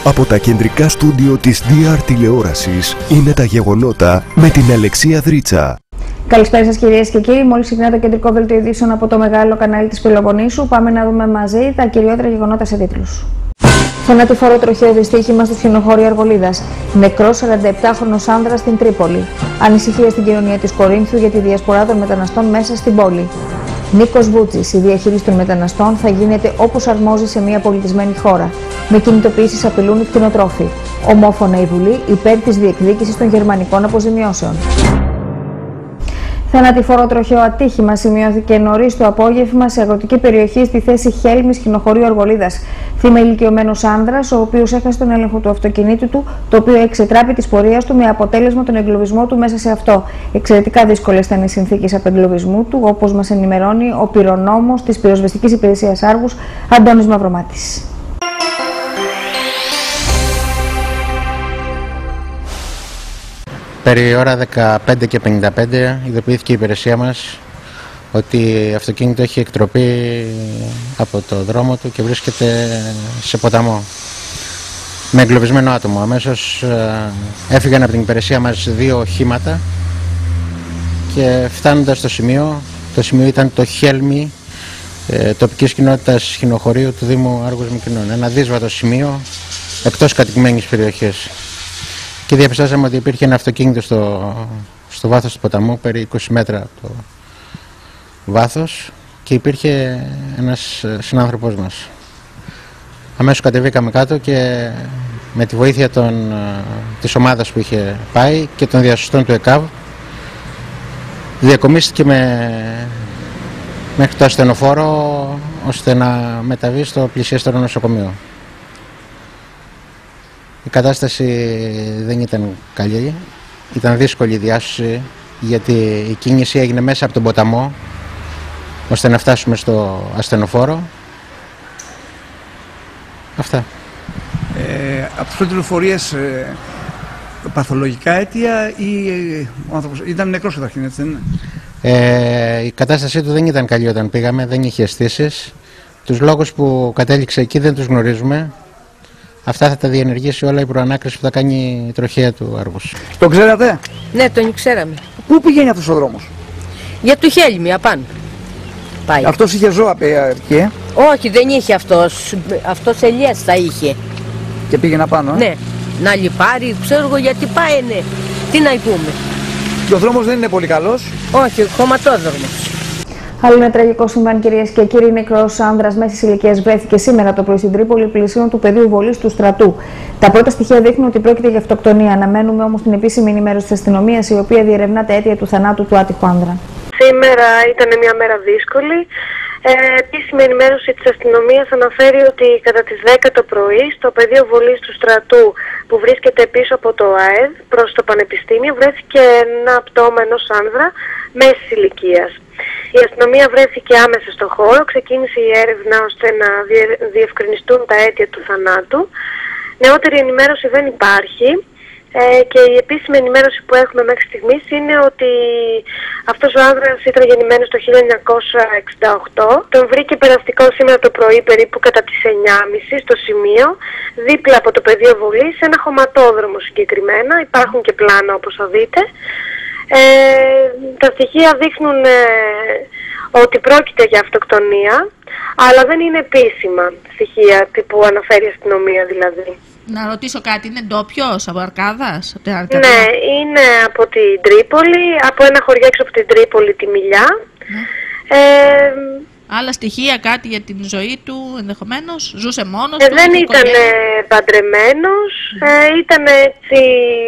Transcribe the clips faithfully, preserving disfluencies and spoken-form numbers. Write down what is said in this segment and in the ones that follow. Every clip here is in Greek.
Από τα κεντρικά στούντιο της ντι αρ τηλεόρασης είναι τα γεγονότα με την Αλεξία Δρίτσα. Καλησπέρα σας κυρίες και κύριοι. Μόλις ξεκινά το κεντρικό δελτίο ειδήσεων από το μεγάλο κανάλι της Πελοποννήσου. Πάμε να δούμε μαζί τα κυριότερα γεγονότα σε τίτλους. Θανατηφόρο τροχαίο δυστύχημα στο χιονοχώριο Αρβολίδας. Νεκρός σαρανταεπτάχρονος άνδρας στην Τρίπολη. Ανησυχία στην κοινωνία της Κορίνθου για τη διασπορά των μεταναστών μέσα στην πόλη. Νίκος Βούτσης, η διαχείριση των μεταναστών θα γίνεται όπως αρμόζει σε μια πολιτισμένη χώρα. Με κινητοποιήσεις απειλούν οι κτηνοτρόφοι. Ομόφωνα η Βουλή υπέρ της διεκδίκησης των γερμανικών αποζημιώσεων. Θανατηφόρο τροχαίο ατύχημα σημειώθηκε νωρίς το απόγευμα σε αγροτική περιοχή στη θέση Χέλμης, χιονοχωρίου Αρβολίδας. Θύμα ηλικιωμένος άνδρας, ο οποίος έχασε τον έλεγχο του αυτοκινήτου του, το οποίο εξετράπη της πορείας του με αποτέλεσμα τον εγκλωβισμό του μέσα σε αυτό. Εξαιρετικά δύσκολες ήταν οι συνθήκες απεγκλωβισμού του, όπως μας ενημερώνει ο πυρονόμος της πυροσβεστικής υπηρεσίας Άργους, Αντώνης Μαυρομάτης. Περί ώρα δεκαπέντε και πενήντα πέντε ειδοποιήθηκε η υπηρεσία μας ότι αυτοκίνητο έχει εκτροπεί από το δρόμο του και βρίσκεται σε ποταμό με εγκλωβισμένο άτομο. Αμέσως έφυγαν από την υπηρεσία μας δύο οχήματα και φτάνοντας στο σημείο, το σημείο ήταν το Χέλμη, τοπικής κοινότητας χιονοχωρίου του Δήμου Άργους Μυκηνών. Ένα δύσβατο σημείο εκτός κατοικημένης περιοχής. Και διαπιστώσαμε ότι υπήρχε ένα αυτοκίνητο στο, στο βάθος του ποταμού, περί είκοσι μέτρα από το βάθος, και υπήρχε ένας συνάνθρωπός μας. Αμέσως κατεβήκαμε κάτω και με τη βοήθεια των, της ομάδας που είχε πάει και των διασωστών του ΕΚΑΒ διακομίστηκε με, μέχρι το ασθενοφόρο ώστε να μεταβεί στο πλησιέστερο νοσοκομείο. Η κατάσταση δεν ήταν καλή, ήταν δύσκολη η διάσωση γιατί η κίνηση έγινε μέσα από τον ποταμό ώστε να φτάσουμε στο ασθενοφόρο. Αυτά. Ε, από τις πρώτες πληροφορίες ε, παθολογικά αίτια ή ε, ο άνθρωπος ήταν νεκρός καταρχήν, έτσι δεν είναι? Ε, η κατάστασή του δεν ήταν καλή όταν πήγαμε, δεν είχε αισθήσεις. Τους λόγους που κατέληξε εκεί δεν τους γνωρίζουμε. Αυτά θα τα διενεργήσει όλα η προανάκριση που θα κάνει η τροχαία του Άργους. Τον ξέρατε? Ναι, τον ξέραμε. Πού πηγαίνει αυτός ο δρόμος? Για του Χέλμη, απάνω. Πάει. Αυτός είχε ζώα εκεί, ε? Όχι, δεν είχε αυτός. Αυτός ελιές θα είχε. Και πήγαινε απάνω, ε? Ναι. Να λιπάρει, ξέρω εγώ γιατί πάει, ναι. Τι να πούμε. Και ο δρόμος δεν είναι πολύ καλός? Όχι, χωματόδρομος. Άλλο ένα τραγικό συμβάν, κυρίες και κύριοι. Νεκρός άνδρας μέσης ηλικίας βρέθηκε σήμερα το πρωί στην Τρίπολη, πλησίων του πεδίου βολής του στρατού. Τα πρώτα στοιχεία δείχνουν ότι πρόκειται για αυτοκτονία. Αναμένουμε όμως την επίσημη ενημέρωση της αστυνομίας, η οποία διερευνά τα αίτια του θανάτου του άτυχου άνδρα. Σήμερα ήταν μια μέρα δύσκολη. Ε, επίσημη ενημέρωση της αστυνομίας αναφέρει ότι κατά τις δέκα το πρωί στο πεδίο βολής του στρατού που βρίσκεται πίσω από το ΑΕΔ προς το Πανεπιστήμιο βρέθηκε ένα πτώμα ενός άνδρα μέσης ηλικίας. Η αστυνομία βρέθηκε άμεσα στο χώρο, ξεκίνησε η έρευνα ώστε να διευκρινιστούν τα αίτια του θανάτου. Νεότερη ενημέρωση δεν υπάρχει. Ε, και η επίσημη ενημέρωση που έχουμε μέχρι στιγμής είναι ότι αυτός ο άνδρας ήταν γεννημένος το χίλια εννιακόσια εξήντα οκτώ. Τον βρήκε περαστικό σήμερα το πρωί περίπου κατά τις εννιά και μισή στο σημείο, δίπλα από το πεδίο βολής, σε ένα χωματόδρομο συγκεκριμένα. Υπάρχουν και πλάνα όπως θα δείτε. Ε, τα στοιχεία δείχνουν ε, ότι πρόκειται για αυτοκτονία, αλλά δεν είναι επίσημα στοιχεία που αναφέρει η αστυνομία δηλαδή. Να ρωτήσω κάτι, είναι ντόπιος από Αρκάδας? Από Αρκάδα. Ναι, είναι από την Τρίπολη, από ένα χωριό έξω από την Τρίπολη, τη Μιλιά. Ναι. Ε, Άλλα στοιχεία, κάτι για την ζωή του ενδεχομένως? Ζούσε μόνος ε, του? Δεν ήταν ε, παντρεμένος, ε, ήταν έτσι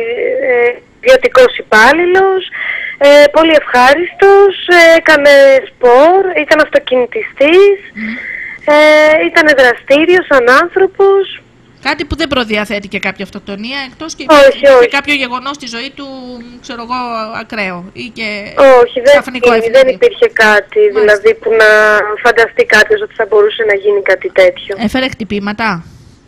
ε, ιδιωτικός υπάλληλος, ε, πολύ ευχάριστος, ε, έκανε σπορ, ήταν αυτοκινητιστής, mm. ε, ήταν δραστήριος σαν άνθρωπος. Κάτι που δεν προδιαθέτει και κάποια αυτοκτονία, εκτός και, όχι, και όχι. κάποιο γεγονός στη ζωή του, ξέρω εγώ, ακραίο ή και όχι, δεν, υπήρχε, δεν υπήρχε κάτι. Μάλιστα. Δηλαδή που να φανταστεί κάποιος ότι θα μπορούσε να γίνει κάτι τέτοιο. Έφερε χτυπήματα?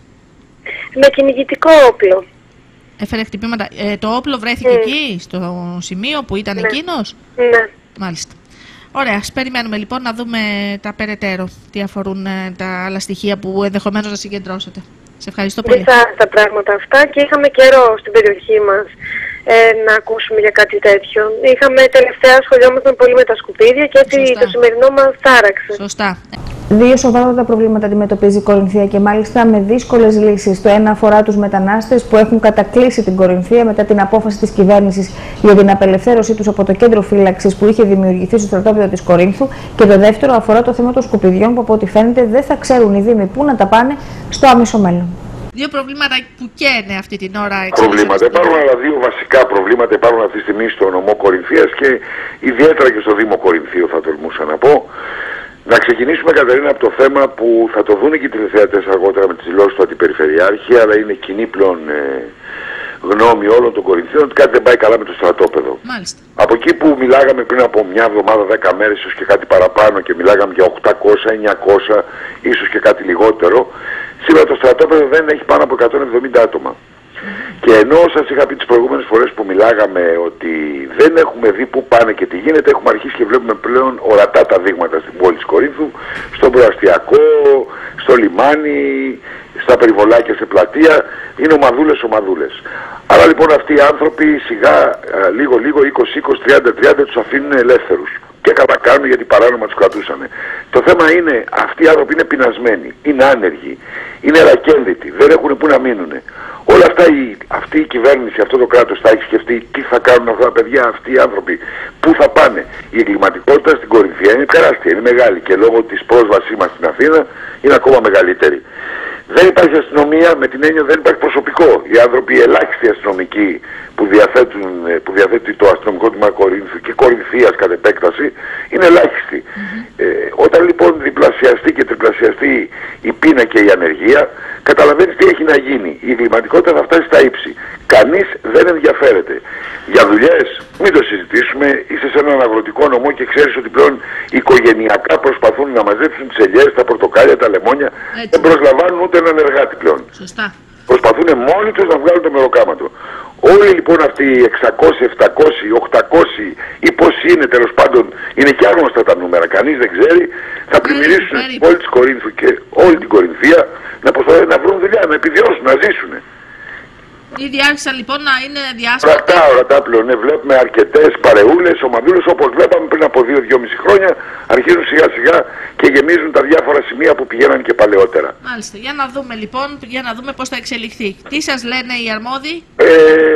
Με κυνηγητικό όπλο. Έφερε χτυπήματα. Ε, το όπλο βρέθηκε mm. εκεί, στο σημείο που ήταν ναι. εκείνος? Ναι. Μάλιστα. Ωραία, ας περιμένουμε λοιπόν να δούμε τα περαιτέρω, τι αφορούν τα άλλα στοιχεία που ενδεχομένως να συγκεντρώσετε. Σε ευχαριστώ πολύ. Δυσάρεστα πράγματα αυτά και είχαμε καιρό στην περιοχή μας ε, να ακούσουμε για κάτι τέτοιο. Είχαμε τελευταία ασχολιόμασταν πολύ με τα σκουπίδια και έτσι Σωστά. Το σημερινό μας τάραξε. Σωστά. Δύο σοβαρότατα προβλήματα αντιμετωπίζει η Κορινθία και μάλιστα με δύσκολες λύσεις. Το ένα αφορά τους μετανάστες που έχουν κατακλείσει την Κορινθία μετά την απόφαση της κυβέρνησης για την απελευθέρωσή τους από το κέντρο φύλαξης που είχε δημιουργηθεί στο στρατόπεδο της Κορίνθου. Και το δεύτερο αφορά το θέμα των σκουπιδιών που από ό,τι φαίνεται δεν θα ξέρουν οι Δήμοι πού να τα πάνε στο άμεσο μέλλον. Δύο προβλήματα που καίνε αυτή την ώρα. Προβλήματα. Υπάρχουν άλλα δύο βασικά προβλήματα. Υπάρχουν αυτή τη στιγμή στο νομό Κορινθίας και ιδιαίτερα και στο Δήμο Κορινθίου, θα τολμούσα να πω. Να ξεκινήσουμε, Κατερίνα, από το θέμα που θα το δουν και οι τηλεθεατές αργότερα με τις δηλώσεις του Αντιπεριφερειάρχη, αλλά είναι κοινή πλέον ε, γνώμη όλων των Κορινθίων ότι κάτι δεν πάει καλά με το στρατόπεδο. Μάλιστα. Από εκεί που μιλάγαμε πριν από μια εβδομάδα, δέκα μέρες, ίσως και κάτι παραπάνω, και μιλάγαμε για οκτακόσια, εννιακόσια, ίσως και κάτι λιγότερο, σήμερα το στρατόπεδο δεν έχει πάνω από εκατόν εβδομήντα άτομα. Και ενώ σας είχα πει τις προηγούμενες φορές που μιλάγαμε ότι δεν έχουμε δει πού πάνε και τι γίνεται, έχουμε αρχίσει και βλέπουμε πλέον ορατά τα δείγματα στην πόλη της Κορίνθου, στον προαστιακό, στο λιμάνι, στα περιβολάκια, σε πλατεία, είναι ομαδούλες ομαδούλες. Άρα λοιπόν αυτοί οι άνθρωποι σιγά, λίγο λίγο, είκοσι είκοσι, τριάντα τριάντα τους αφήνουν ελεύθερους. Και καλά κάνουν γιατί παράνομα τους κρατούσαν. Το θέμα είναι, αυτοί οι άνθρωποι είναι πεινασμένοι, είναι άνεργοι, είναι ρακένδυτοι, δεν έχουν πού να μείνουν. Όλα αυτά η, αυτή η κυβέρνηση, αυτό το κράτος θα έχει σκεφτεί τι θα κάνουν αυτά τα παιδιά, αυτοί οι άνθρωποι, πού θα πάνε. Η εγκληματικότητα στην Κορινθία είναι τεράστια, είναι μεγάλη και λόγω της πρόσβασής μας στην Αθήνα είναι ακόμα μεγαλύτερη. Δεν υπάρχει αστυνομία, με την έννοια δεν υπάρχει προσωπικό. Οι άνθρωποι, οι ελάχιστοι αστυνομικοί που, διαθέτουν, που διαθέτει το αστυνομικό τμήμα Κορίνθου και Κορινθίας κατ' επέκταση είναι ελάχιστοι. Mm-hmm. Ε, όταν λοιπόν διπλασιαστεί και τριπλασιαστεί η πείνα και η ανεργία, καταλαβαίνεις τι έχει να γίνει. Η εγκληματικότητα θα φτάσει στα ύψη. Κανείς δεν ενδιαφέρεται. Για δουλειές, μην το συζητήσουμε, είσαι σε έναν αγροτικό νομό και ξέρεις ότι πλέον οικογενειακά προσπαθούν να μαζέψουν τις ελιές, τα πορτοκάλια, τα λεμόνια. Έτσι. Δεν προσλαμβάνουν ούτε έναν εργάτη πλέον. Σωστά. Προσπαθούν μόνοι τους να βγάλουν το μεροκάματο. Όλοι λοιπόν αυτοί οι εξακόσιοι, επτακόσιοι, οκτακόσιοι ή πόσοι είναι, τέλος πάντων, είναι και άγνωστα τα νούμερα, κανείς δεν ξέρει, θα πλημμυρίσουν στην πόλη της Κορίνθου και όλη την Κορινθία να προσπαθούν να βρουν δουλειά, να επιβιώσουν, να ζήσουν. Ήδη άρχισαν λοιπόν να είναι διάσπαρτοι. Ορατά, ορατά πλέον. Ναι, βλέπουμε αρκετές παρεούλες, ομαδούλες, όπως βλέπαμε πριν από δύο δυόμισι χρόνια, αρχίζουν σιγά σιγά και γεμίζουν τα διάφορα σημεία που πηγαίναν και παλαιότερα. Μάλιστα. Για να δούμε λοιπόν, για να δούμε πώς θα εξελιχθεί. Τι σας λένε οι αρμόδιοι? Ε...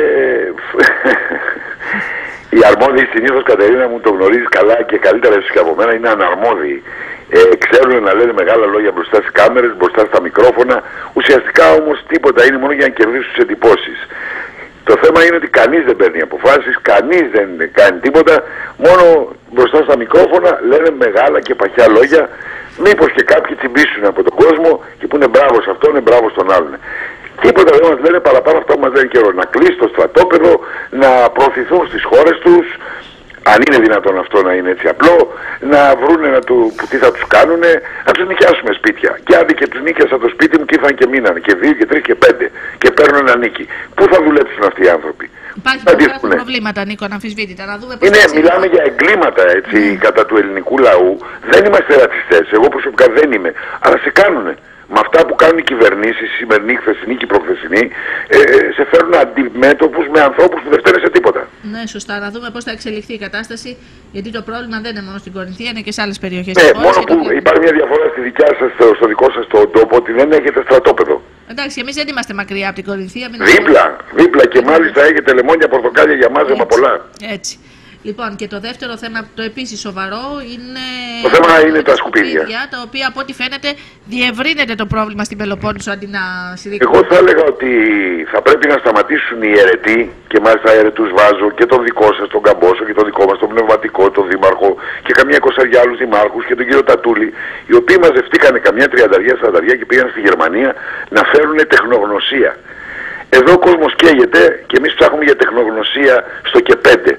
οι αρμόδιοι συνήθως, Κατερίνα μου, το γνωρίζεις καλά και καλύτερα ίσως και από μένα, είναι αναρμόδιοι. Ε, ξέρουν να λένε μεγάλα λόγια μπροστά στις κάμερες, μπροστά στα μικρόφωνα. Ουσιαστικά όμως τίποτα, είναι μόνο για να κερδίσουν τις εντυπώσεις. Το θέμα είναι ότι κανείς δεν παίρνει αποφάσεις, κανείς δεν κάνει τίποτα, μόνο μπροστά στα μικρόφωνα λένε μεγάλα και παχιά λόγια, μήπως και κάποιοι τσιμπήσουν από τον κόσμο και που είναι μπράβο σε αυτόν, είναι μπράβο στον άλλον. Τίποτα δεν μας λένε παραπάνω αυτό που μας λένε καιρό. Να κλείσει το στρατόπεδο, να προωθηθούν στις χώρες τους, αν είναι δυνατόν αυτό να είναι έτσι απλό, να βρούνε να του, που τι θα τους κάνουνε, να τους νοικιάσουμε σπίτια. Και άντε και τους νίκιασα το σπίτι μου και ήρθαν και μείνανε και δύο και τρεις και πέντε και παίρνουν ένα νίκη. Πού θα δουλέψουν αυτοί οι άνθρωποι? Υπάρχουν πολλά προβλήματα, Νίκο, αναμφισβήτητα. Να δούμε πώς είναι, μιλάμε για εγκλήματα έτσι, mm. κατά του ελληνικού λαού. Δεν είμαστε ρατσιστές, εγώ προσωπικά δεν είμαι, αλλά σε κάνουνε. Με αυτά που κάνουν οι κυβερνήσεις, η σημερινή, η χθεσινή και η προχθεσινή, ε, σε φέρνουν αντιμέτωπους με ανθρώπους που δεν φταίνουν σε τίποτα. Ναι, σωστά. Να δούμε πώς θα εξελιχθεί η κατάσταση, γιατί το πρόβλημα δεν είναι μόνο στην Κορινθία, είναι και σε άλλες περιοχές. Ναι, μόνο που το... υπάρχει μια διαφορά στη δικιά σας, στο, στο δικό σας τον τόπο, ότι δεν έχετε στρατόπεδο. Εντάξει, εμείς δεν είμαστε μακριά από την Κορινθία. Δίπλα, δίπλα και μάλιστα έχετε λεμόνια, πορτοκάλια για μάζεμα πολλά. Έτσι. Λοιπόν, και το δεύτερο θέμα, το επίσης σοβαρό, είναι... Το θέμα είναι τα σκουπίδια. Τα οποία από ό,τι φαίνεται διευρύνεται το πρόβλημα στην Πελοπόννησο αντί να συρρυκνωθεί. Εγώ θα έλεγα ότι θα πρέπει να σταματήσουν οι αιρετοί, και μάλιστα αιρετούς βάζω και τον δικό σας, τον Καμπόσο και τον δικό μας, τον Πνευματικό, τον Δήμαρχο και καμιά εικοσαριά άλλους δημάρχους και τον κύριο Τατούλη, οι οποίοι μαζευτήκανε καμιά τριανταριά, σαρανταριά και πήγαν στη Γερμανία να φέρουν τεχνογνωσία. Εδώ ο κόσμος καίγεται και εμείς ψάχνουμε για τεχνογνωσία στο και πέντε.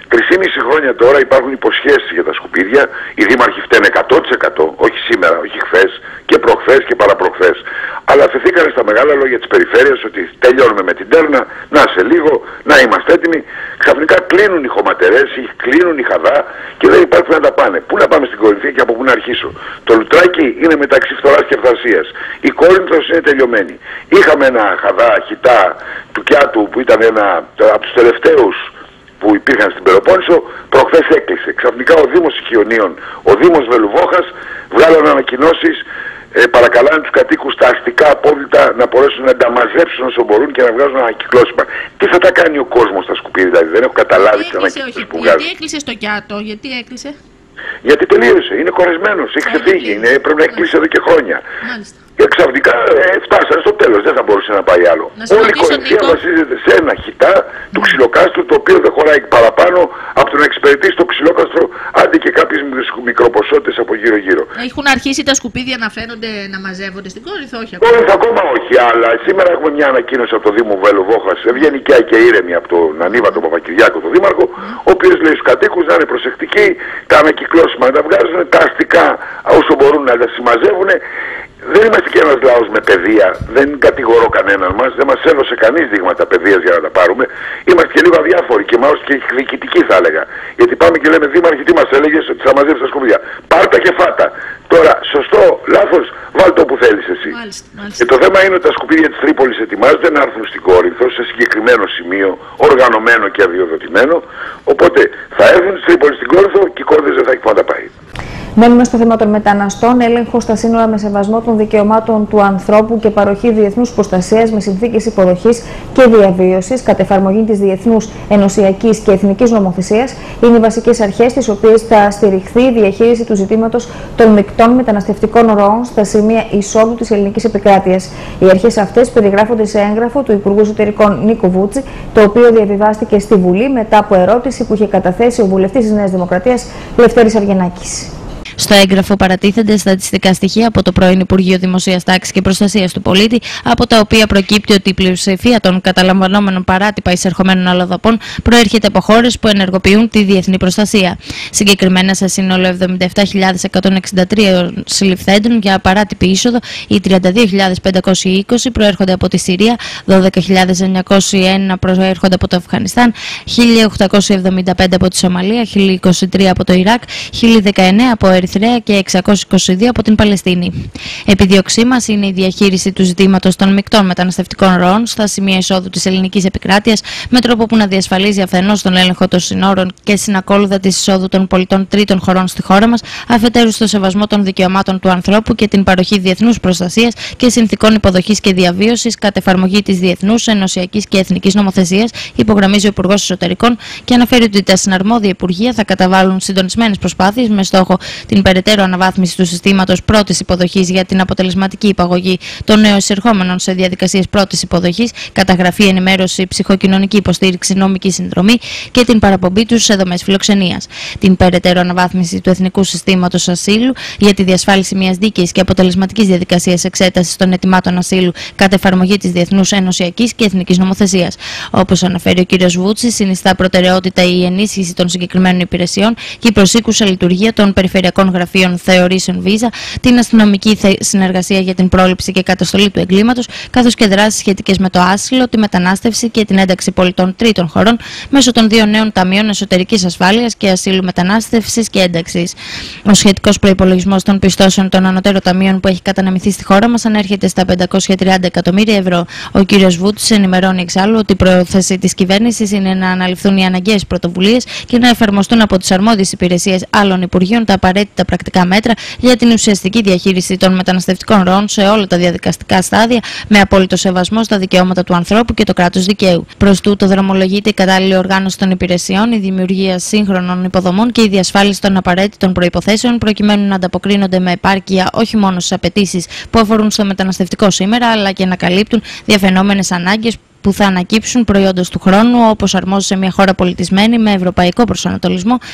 Τρεις χρόνια τώρα υπάρχουν υποσχέσεις για τα σκουπίδια, οι δήμαρχοι φταίνε εκατό τοις εκατό, όχι σήμερα, όχι χθες και προχθές και παραπροχθές. Αλλά αφαιθήκανε στα μεγάλα λόγια της περιφέρειας ότι τελειώνουμε με την τέρνα, να σε λίγο, να είμαστε έτοιμοι. Ξαφνικά κλείνουν οι χωματερές, κλείνουν οι χαδά και δεν υπάρχει που να τα πάνε. Πού να πάμε στην Κορινθία και από πού να αρχίσω. Το Λουτράκι είναι μεταξύ φθοράς και φθασίας. Η Κόρινθος είναι τελειωμένη. Είχαμε ένα χαδά χιτά του Κιάτου που ήταν ένα από τους τελευταίους που υπήρχαν στην Πελοπόννησο, προχθές έκλεισε. Ξαφνικά ο Δήμος Ιχιονίων, ο Δήμος Βελουβόχας βγάλαν ανακοινώσεις, ε, παρακαλάνε τους κατοίκους τα αστικά απόβλητα να μπορέσουν να τα μαζέψουν όσο μπορούν και να βγάζουν ανακυκλώσιμα. Τι θα τα κάνει ο κόσμος στα σκουπίδια, δηλαδή δεν έχω καταλάβει τις ανακοινώσεις που βγάζουν. Γιατί έκλεισε στο Κιάτο, γιατί έκλεισε? Γιατί τελείωσε, είναι κορεσμένος, έχει ξεφύγει, είναι, πρέπει να έχει κλείσει εδώ και χρόνια. Μάλιστα. Και ξαφνικά ε, φτάσανε στο τέλος, δεν θα μπορούσε να πάει άλλο. Όλη η Κορινθία βασίζεται σε ένα χιτά του ξυλοκάστρου, το οποίο δεν χωράει παραπάνω από το να εξυπηρετήσει το ξυλόκαστρο, άντε και κάποιες μικροποσότητες από γύρω-γύρω. Έχουν αρχίσει τα σκουπίδια να φαίνονται, να μαζεύονται στην Κόρινθο, όχι ακόμα? Κόρινθο ακόμα όχι, αλλά σήμερα έχουμε μια ανακοίνωση από το Δήμο Βελουβόχας, ευγενικά και ήρεμη από τον Ανίβα τον Παπακυριάκο, τον Δήμαρχο, ο οποίος λέει στους κατοίκους να είναι προσεκτικοί, τα ανακυκλώσιμα να τα βγάζουν, τα αστικά όσο μπορούν να τα συμμαζεύουν. Δεν είμαστε και ένας λαός με παιδεία, δεν κατηγορώ κανέναν μας, δεν μας έδωσε κανείς δείγματα παιδείας για να τα πάρουμε. Είμαστε και λίγο αδιάφοροι και μάλλον και εκδικητικοί θα έλεγα. Γιατί πάμε και λέμε δήμαρχοι, τι μας έλεγες, ότι θα μαζέψεις τα σκουπίδια. Πάρτα και φάτα. Τώρα, σωστό, λάθος, βάλ' το που θέλεις εσύ. Μάλιστα, μάλιστα. Και το θέμα είναι ότι τα σκουπίδια της Τρίπολης ετοιμάζονται να έρθουν στην Κόρινθο σε συγκεκριμένο σημείο, οργανωμένο και αδειοδοτημένο. Οπότε θα έρθουν στη Τρίπολη στην Κόρινθο και η Κόρινθος δεν θα έχει που να τα πάει. Μένουμε στο θέμα των μεταναστών. Έλεγχο στα σύνορα με σεβασμό των δικαιωμάτων του ανθρώπου και παροχή διεθνούς προστασίας με συνθήκες υποδοχής και διαβίωσης κατ' εφαρμογή της διεθνούς, ενωσιακής και εθνικής νομοθεσίας είναι οι βασικές αρχές στις οποίες θα στηριχθεί η διαχείριση του ζητήματος των μεικτών μεταναστευτικών ροών στα σημεία εισόδου της ελληνικής επικράτειας. Οι αρχές αυτές περιγράφονται σε έγγραφο του Υπουργού Εσωτερικών Νίκου Βούτση, το οποίο διαβιβάστηκε στη Βουλή μετά από ερώτηση που είχε καταθέσει ο βουλευτής της Νέας Δημοκρατίας Λευτέρης Αυγενάκης. Στο έγγραφο παρατίθενται στατιστικά στοιχεία από το πρώην Υπουργείο Δημοσίας Τάξης και Προστασίας του Πολίτη, από τα οποία προκύπτει ότι η πλειοψηφία των καταλαμβανόμενων παράτυπα εισερχομένων αλλοδαπών προέρχεται από χώρες που ενεργοποιούν τη διεθνή προστασία. Συγκεκριμένα, σε σύνολο εβδομήντα επτά χιλιάδες εκατόν εξήντα τρία συλληφθέντων για παράτυπη είσοδο, οι τριάντα δύο χιλιάδες πεντακόσιοι είκοσι προέρχονται από τη Συρία, δώδεκα χιλιάδες εννιακόσιοι ένα προέρχονται από το Αφγανιστάν, χίλια οκτακόσιοι εβδομήντα πέντε από τη Σομαλία, χίλια είκοσι τρία από το Ιράκ, χίλια δεκαεννέα από Ερυθρέα και εξακόσιοι είκοσι δύο από την Παλαιστίνη. Επιδίωξή μας είναι η διαχείριση του ζητήματος των μεικτών μεταναστευτικών ροών στα σημεία εισόδου της ελληνικής επικράτειας, με τρόπο που να διασφαλίζει αφενός τον έλεγχο των συνόρων και συνακόλουθα τη εισόδου των πολιτών τρίτων χωρών στη χώρα μας, αφετέρου στο σεβασμό των δικαιωμάτων του ανθρώπου και την παροχή διεθνούς προστασίας και συνθηκών υποδοχής και διαβίωσης κατ' εφαρμογή της διεθνούς, ενωσιακής και εθνικής νομοθεσίας, υπογραμμίζει ο Υπουργός Εσωτερικών και αναφέρει ότι τα συναρμόδια υπουργεία θα καταβάλουν συντονισμένες προσπάθειες με στόχο την περαιτέρω αναβάθμιση του συστήματος πρώτης υποδοχής για την αποτελεσματική υπαγωγή των νέων εισερχόμενων σε διαδικασίες πρώτης υποδοχής, καταγραφή, ενημέρωση, ψυχοκοινωνική υποστήριξη, νομική συνδρομή και την παραπομπή τους σε δομές φιλοξενίας. Την περαιτέρω αναβάθμιση του εθνικού συστήματος ασύλου για τη διασφάλιση μιας δίκαιης και αποτελεσματικής διαδικασίας εξέτασης των αιτημάτων ασύλου κατά εφαρμογή της διεθνούς, ενωσιακής και εθνικής νομοθεσίας. Όπως αναφέρει ο κ. Βούτσης, συνιστά προτεραιότητα η ενίσχυση των συγκεκριμένων υπηρεσιών και η προσήκουσα λειτουργία των περιφερειακών γραφείων θεωρήσεων βίζα, την αστυνομική συνεργασία για την πρόληψη και καταστολή του εγκλήματος, καθώς και δράσεις σχετικές με το άσυλο, τη μετανάστευση και την ένταξη πολιτών τρίτων χωρών μέσω των δύο νέων ταμείων εσωτερικής ασφάλειας και ασύλου, μετανάστευσης και ένταξης. Ο σχετικός προϋπολογισμός των πιστώσεων των ανωτέρων ταμείων που έχει καταναμηθεί στη χώρα μας ανέρχεται στα πεντακόσια τριάντα εκατομμύρια ευρώ. Ο κ. Βούτσης ενημερώνει εξάλλου ότι η πρόθεση της κυβέρνησης είναι να αναλυφθούν οι αναγκαίες πρωτοβουλίες και να εφαρμοστούν από τις αρμόδιες υπηρεσίες άλλων υπουργείων τα απαραίτητα πρακτικά μέτρα για την ουσιαστική διαχείριση των μεταναστευτικών ροών σε όλα τα διαδικαστικά στάδια, με απόλυτο σεβασμό στα δικαιώματα του ανθρώπου και το κράτος δικαίου. Προς τούτο, δρομολογείται η κατάλληλη οργάνωση των υπηρεσιών, η δημιουργία σύγχρονων υποδομών και η διασφάλιση των απαραίτητων προϋποθέσεων, προκειμένου να ανταποκρίνονται με επάρκεια όχι μόνο στις απαιτήσεις που αφορούν στο μεταναστευτικό σήμερα, αλλά και να καλύπτουν διαφαινόμενες ανάγκες που θα ανακύψουν προϊόντος του χρόνου, όπως αρμόζει σε μια χώρα πολιτισμένη με ευρωπαϊκό προσανατολισμό.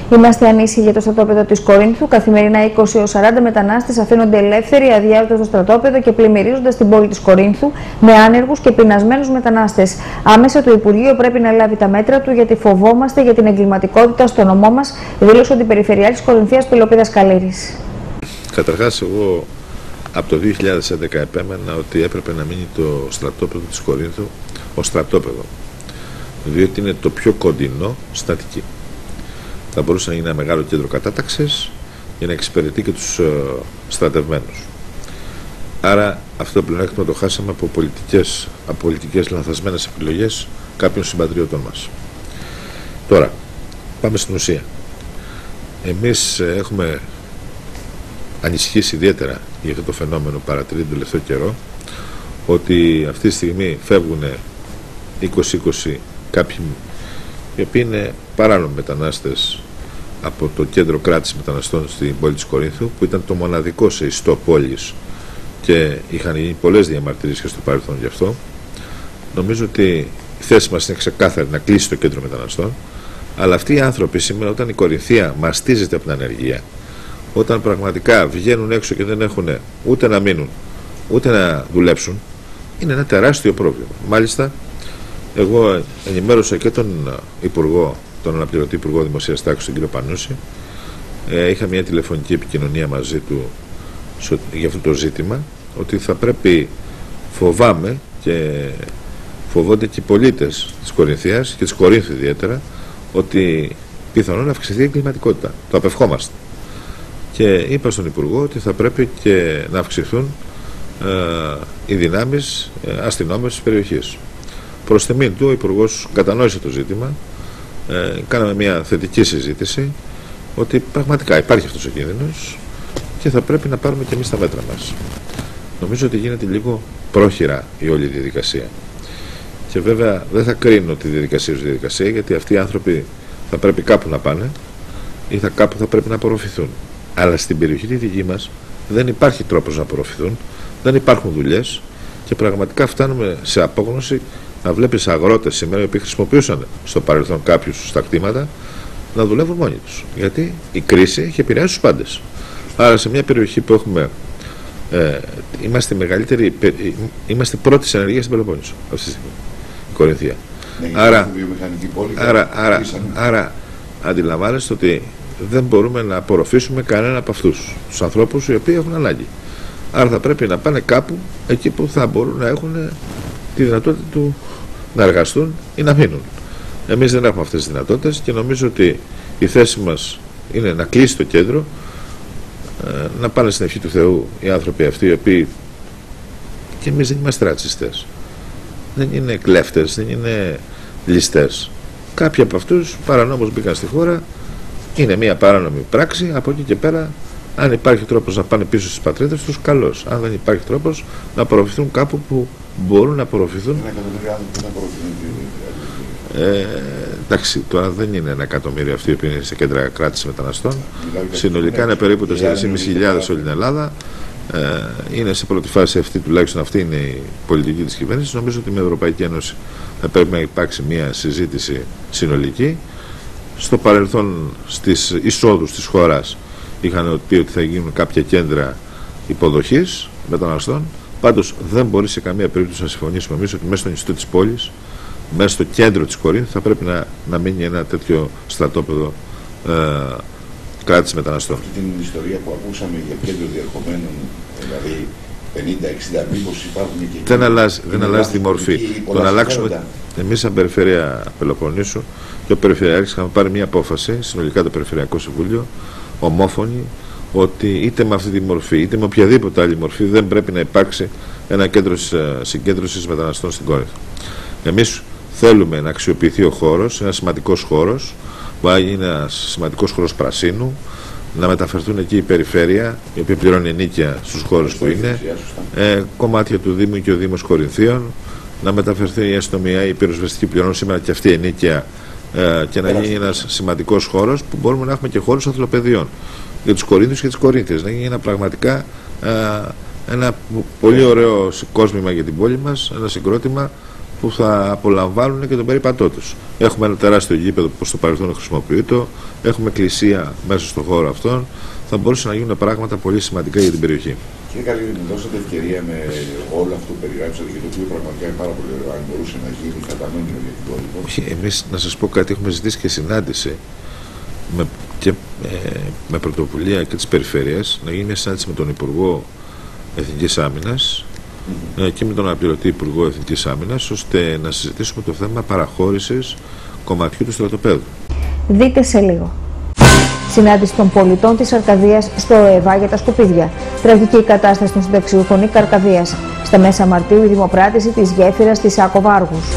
Είμαστε ανήσυχοι για το στρατόπεδο της Κορίνθου. Καθημερινά είκοσι έως σαράντα μετανάστες αφήνονται ελεύθεροι, αδειάζοντας το στρατόπεδο και πλημμυρίζοντας την πόλη της Κορίνθου με άνεργους και πεινασμένους μετανάστες. Άμεσα το Υπουργείο πρέπει να λάβει τα μέτρα του, γιατί φοβόμαστε για την εγκληματικότητα στο νομό μας, δήλωσε ο Αντιπεριφερειάρχης Κορινθίας Πηλοπίδας Καλήρης. Καταρχάς, εγώ από το δύο χιλιάδες έντεκα επέμενα ότι έπρεπε να μείνει το στρατόπεδο της Κορίνθου ως στρατόπεδο, διότι είναι το πιο κοντινό στα Αττική. Θα μπορούσε να είναι ένα μεγάλο κέντρο κατάταξης για να εξυπηρετεί και τους uh, στρατευμένους. Άρα αυτό το πλεονέκτημα το χάσαμε από πολιτικές, από πολιτικές λανθασμένες επιλογές κάποιων συμπατριώτων μας. Τώρα, πάμε στην ουσία. Εμείς uh, έχουμε ανησυχήσει ιδιαίτερα για αυτό το φαινόμενο, παρατηρεί τον τελευταίο καιρό, ότι αυτή τη στιγμή φεύγουν είκοσι είκοσι κάποιοι οι οποίοι είναι παράνομοι μετανάστες από το κέντρο κράτησης μεταναστών στην πόλη της Κορίνθου, που ήταν το μοναδικό σε ιστό πόλης και είχαν γίνει πολλές διαμαρτυρίες και στο παρελθόν γι' αυτό. Νομίζω ότι η θέση μας είναι ξεκάθαρη να κλείσει το κέντρο μεταναστών, αλλά αυτοί οι άνθρωποι σήμερα, όταν η Κορινθία μαστίζεται από την ανεργία, όταν πραγματικά βγαίνουν έξω και δεν έχουν ούτε να μείνουν ούτε να δουλέψουν, είναι ένα τεράστιο πρόβλημα. Μάλιστα, εγώ ενημέρωσα και τον Υπουργό, τον Αναπληρωτή Υπουργό Δημοσίας Τάξης, τον κύριο Πανούση. Ε, είχα μια τηλεφωνική επικοινωνία μαζί του για αυτό το ζήτημα, ότι θα πρέπει, φοβάμαι και φοβόνται και οι πολίτες της Κορινθίας και της Κορίνθου ιδιαίτερα, ότι πιθανόν να αυξηθεί η εγκληματικότητα. Το απευχόμαστε. Και είπα στον Υπουργό ότι θα πρέπει και να αυξηθούν ε, οι δυνάμεις ε, αστυνόμες της περιοχής. Προς τιμήν του, ο Υπουργός κατανόησε το ζήτημα, ε, κάναμε μια θετική συζήτηση, ότι πραγματικά υπάρχει αυτός ο κίνδυνος και θα πρέπει να πάρουμε και εμείς τα μέτρα μας. Νομίζω ότι γίνεται λίγο πρόχειρα η όλη διαδικασία. Και βέβαια δεν θα κρίνω τη διαδικασία ως διαδικασία, γιατί αυτοί οι άνθρωποι θα πρέπει κάπου να πάνε ή θα κάπου θα πρέπει να απορροφηθούν. Αλλά στην περιοχή τη δική μας δεν υπάρχει τρόπος να απορροφηθούν, δεν υπάρχουν δουλειές και πραγματικά φτάνουμε σε απόγνωση να βλέπεις αγρότες σήμερα, οι οποίοι χρησιμοποιούσαν στο παρελθόν κάποιους στα κτήματα, να δουλεύουν μόνοι τους. Γιατί η κρίση έχει επηρεάσει τους πάντες. Άρα σε μια περιοχή που έχουμε, ε, είμαστε μεγαλύτεροι, ε, είμαστε πρώτη σε ενεργεία στην Πελοπόννησο αυτή τη στιγμή, η Κορινθία. Ναι, άρα, πόλη, άρα, άρα, άρα αντιλαμβάνεστε ότι δεν μπορούμε να απορροφήσουμε κανένα από αυτούς τους ανθρώπους οι οποίοι έχουν ανάγκη. Άρα θα πρέπει να πάνε κάπου εκεί που θα μπορούν να έχουν τη δυνατότητα του να εργαστούν ή να μείνουν. Εμείς δεν έχουμε αυτές τις δυνατότητες και νομίζω ότι η θέση μας είναι να κλείσει το κέντρο, να πάνε στην ευχή του Θεού οι άνθρωποι αυτοί, οι οποίοι, και εμείς δεν είμαστε ρατσιστές, δεν είναι κλέφτες, δεν είναι ληστές. Κάποιοι από αυτούς παρανόμως μπήκαν στη χώρα, είναι μια παράνομη πράξη, από εκεί και πέρα, αν υπάρχει τρόπος να πάνε πίσω στις πατρίδες τους, καλώς. Αν δεν υπάρχει τρόπος, να απορροφηθούν κάπου που μπορούν να απορροφηθούν. Ένα εκατομμύριο άνθρωποι να απορροφηθούν. Ε, εντάξει, τώρα δεν είναι ένα εκατομμύριο αυτοί που είναι σε κέντρα κράτησης μεταναστών. Συνολικά είναι περίπου τέσσερις χιλιάδες πεντακόσιες σε όλη την Ελλάδα. Ε, είναι σε πρώτη φάση αυτή, τουλάχιστον αυτή είναι η πολιτική της κυβέρνησης. Νομίζω ότι με την Ευρωπαϊκή Ένωση θα πρέπει να υπάρξει μια συζήτηση συνολική. Στο παρελθόν, στις εισόδους της χώρας, είχαν πει ότι θα γίνουν κάποια κέντρα υποδοχής μεταναστών. Πάντως δεν μπορεί σε καμία περίπτωση να συμφωνήσουμε εμείς ότι μέσα στο νησί της πόλης, μέσα στο κέντρο της Κορίνθου, θα πρέπει να, να μείνει ένα τέτοιο στρατόπεδο ε, κράτησης μεταναστών. Αυτή την ιστορία που ακούσαμε για κέντρο διερχομένων, δηλαδή πενήντα εξήντα, μήπως υπάρχουν και... Δεν αλλάζει, δεν αλλάζει τη μορφή. Τον αλλάξουμε. Εμείς, σαν Περιφέρεια Πελοποννήσου και ο Περιφερειάρχης, είχαμε πάρει μια απόφαση, συνολικά το Περιφερειακό Συμβούλιο, ομόφωνη, ότι είτε με αυτή τη μορφή είτε με οποιαδήποτε άλλη μορφή δεν πρέπει να υπάρξει ένα κέντρο συγκέντρωσης μεταναστών στην Κόρινθο. Εμείς θέλουμε να αξιοποιηθεί ο χώρος, ένα σημαντικός χώρος, που είναι ένα σημαντικός χώρος πρασίνου, να μεταφερθούν εκεί η περιφέρεια, η οποία πληρώνει ενίκεια στους χώρους που είναι, ε, κομμάτια του Δήμου και ο Δήμος Κορινθίων, να μεταφερθεί η αστυνομία, η πυροσβεστική πληρώνουν σήμερα και αυτή η ενίκεια, ε, και να γίνει ένας σημαντικός χώρος που μπορούμε να έχουμε και χώρους αθλοπαιδιών για τους Κορίνθιους και τις Κορίνθιες. Να γίνει ένα πραγματικά ε, ένα πολύ ωραίο κόσμημα για την πόλη μας, ένα συγκρότημα που θα απολαμβάνουν και τον περίπατό τους. Έχουμε ένα τεράστιο γήπεδο που στο παρελθόν χρησιμοποιείται, έχουμε εκκλησία μέσα στον χώρο αυτόν, θα μπορούσαν να γίνουν πράγματα πολύ σημαντικά για την περιοχή. Κύριε Καλίδη, μου δώσατε ευκαιρία με όλο αυτό που περιγράψατε και το οποίο πραγματικά είναι πάρα πολύ ωραίο. Αν μπορούσε να γίνει κατά νόμιο για την πόλη. Όχι, εμείς να σας πω κάτι, έχουμε ζητήσει και συνάντηση με, και, ε, με πρωτοβουλία και της Περιφέρειας να γίνει μια συνάντηση με τον Υπουργό Εθνικής Άμυνας mm-hmm. ε, και με τον αναπληρωτή Υπουργό Εθνικής Άμυνας, ώστε να συζητήσουμε το θέμα παραχώρησης κομματιού του στρατοπέδου. Δείτε σε λίγο. Συνάντηση των πολιτών της Αρκαδίας στο ΕΒΑ για τα σκουπίδια. Τραγική κατάσταση των συνταξιούχων Ίκα Αρκαδίας. Στα μέσα Μαρτίου η δημοπράτηση της γέφυρας της Άκοβάργους.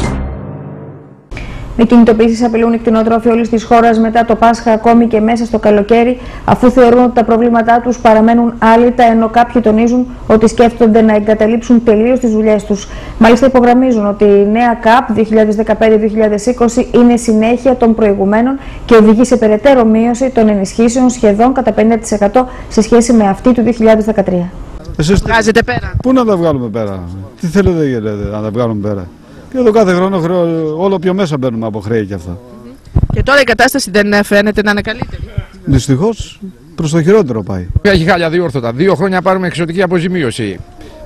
Με κινητοποιήσεις απειλούν οι κτηνοτρόφοι όλης της χώρας μετά το Πάσχα, ακόμη και μέσα στο καλοκαίρι, αφού θεωρούν ότι τα προβλήματά τους παραμένουν άλυτα, ενώ κάποιοι τονίζουν ότι σκέφτονται να εγκαταλείψουν τελείως τις δουλειές τους. Μάλιστα υπογραμμίζουν ότι η νέα ΚΑΠ δύο χιλιάδες δεκαπέντε δύο χιλιάδες είκοσι είναι συνέχεια των προηγουμένων και οδηγεί σε περαιτέρω μείωση των ενισχύσεων σχεδόν κατά πενήντα τοις εκατό σε σχέση με αυτή του δύο χιλιάδες δεκατρία. Εσείς βγάζετε πέρα. Πού να τα βγάλουμε πέρα, τι θέλετε λέτε, να τα βγάλουμε πέρα. Και εδώ κάθε χρόνο χρέο, όλο πιο μέσα μπαίνουμε από χρέη και αυτά. Και τώρα η κατάσταση δεν φαίνεται να είναι καλύτερη. Δυστυχώς προς το χειρότερο πάει. Έχει χάλια διόρθωτα. Δύο χρόνια πάρουμε εξωτική αποζημίωση.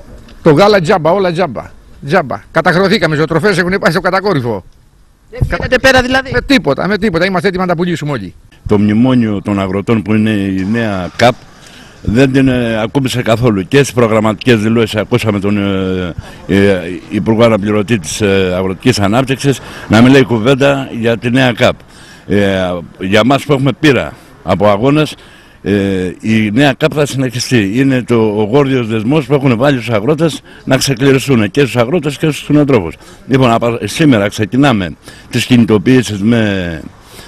Το γάλα τζάμπα, όλα τζάμπα. Τζάμπα. Καταχρεωθήκαμε, ζωοτροφές έχουν πάει στο κατακόρυφο. Δεν βγαίνετε πέρα δηλαδή. Με τίποτα, με τίποτα. Είμαστε έτοιμοι να τα πουλήσουμε όλοι. Το μνημόνιο των αγροτών που είναι η νέα ΚΑΠ δεν την ε, ακούμπησε καθόλου. Και στις προγραμματικές δηλώσεις ακούσαμε τον ε, ε, Υπουργό Αναπληρωτή της ε, Αγροτικής Ανάπτυξης να μιλάει κουβέντα για τη νέα ΚΑΠ. Ε, για μας που έχουμε πείρα από αγώνες, ε, η νέα ΚΑΠ θα συνεχιστεί. Είναι το, ο γόρδιος δεσμός που έχουν βάλει τους αγρότες να ξεκληριστούν και στους αγρότες και στους κτηνοτρόφους. Λοιπόν, σήμερα ξεκινάμε τις κινητοποιήσεις με...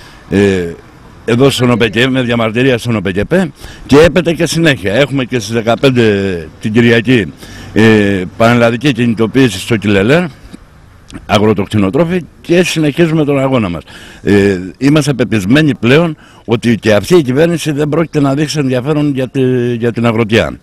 Ε, εδώ στον ΟΠΕΚΕ, με διαμαρτυρία στον ΟΠΕΚΕ και έπεται και συνέχεια. Έχουμε και στις δεκαπέντε την Κυριακή ε, πανελλαδική κινητοποίηση στο Κιλελέρ, αγροτοκτηνοτρόφοι, και συνεχίζουμε τον αγώνα μας. Ε, είμαστε πεπισμένοι πλέον ότι και αυτή η κυβέρνηση δεν πρόκειται να δείξει ενδιαφέρον για, τη, για την αγροτιά.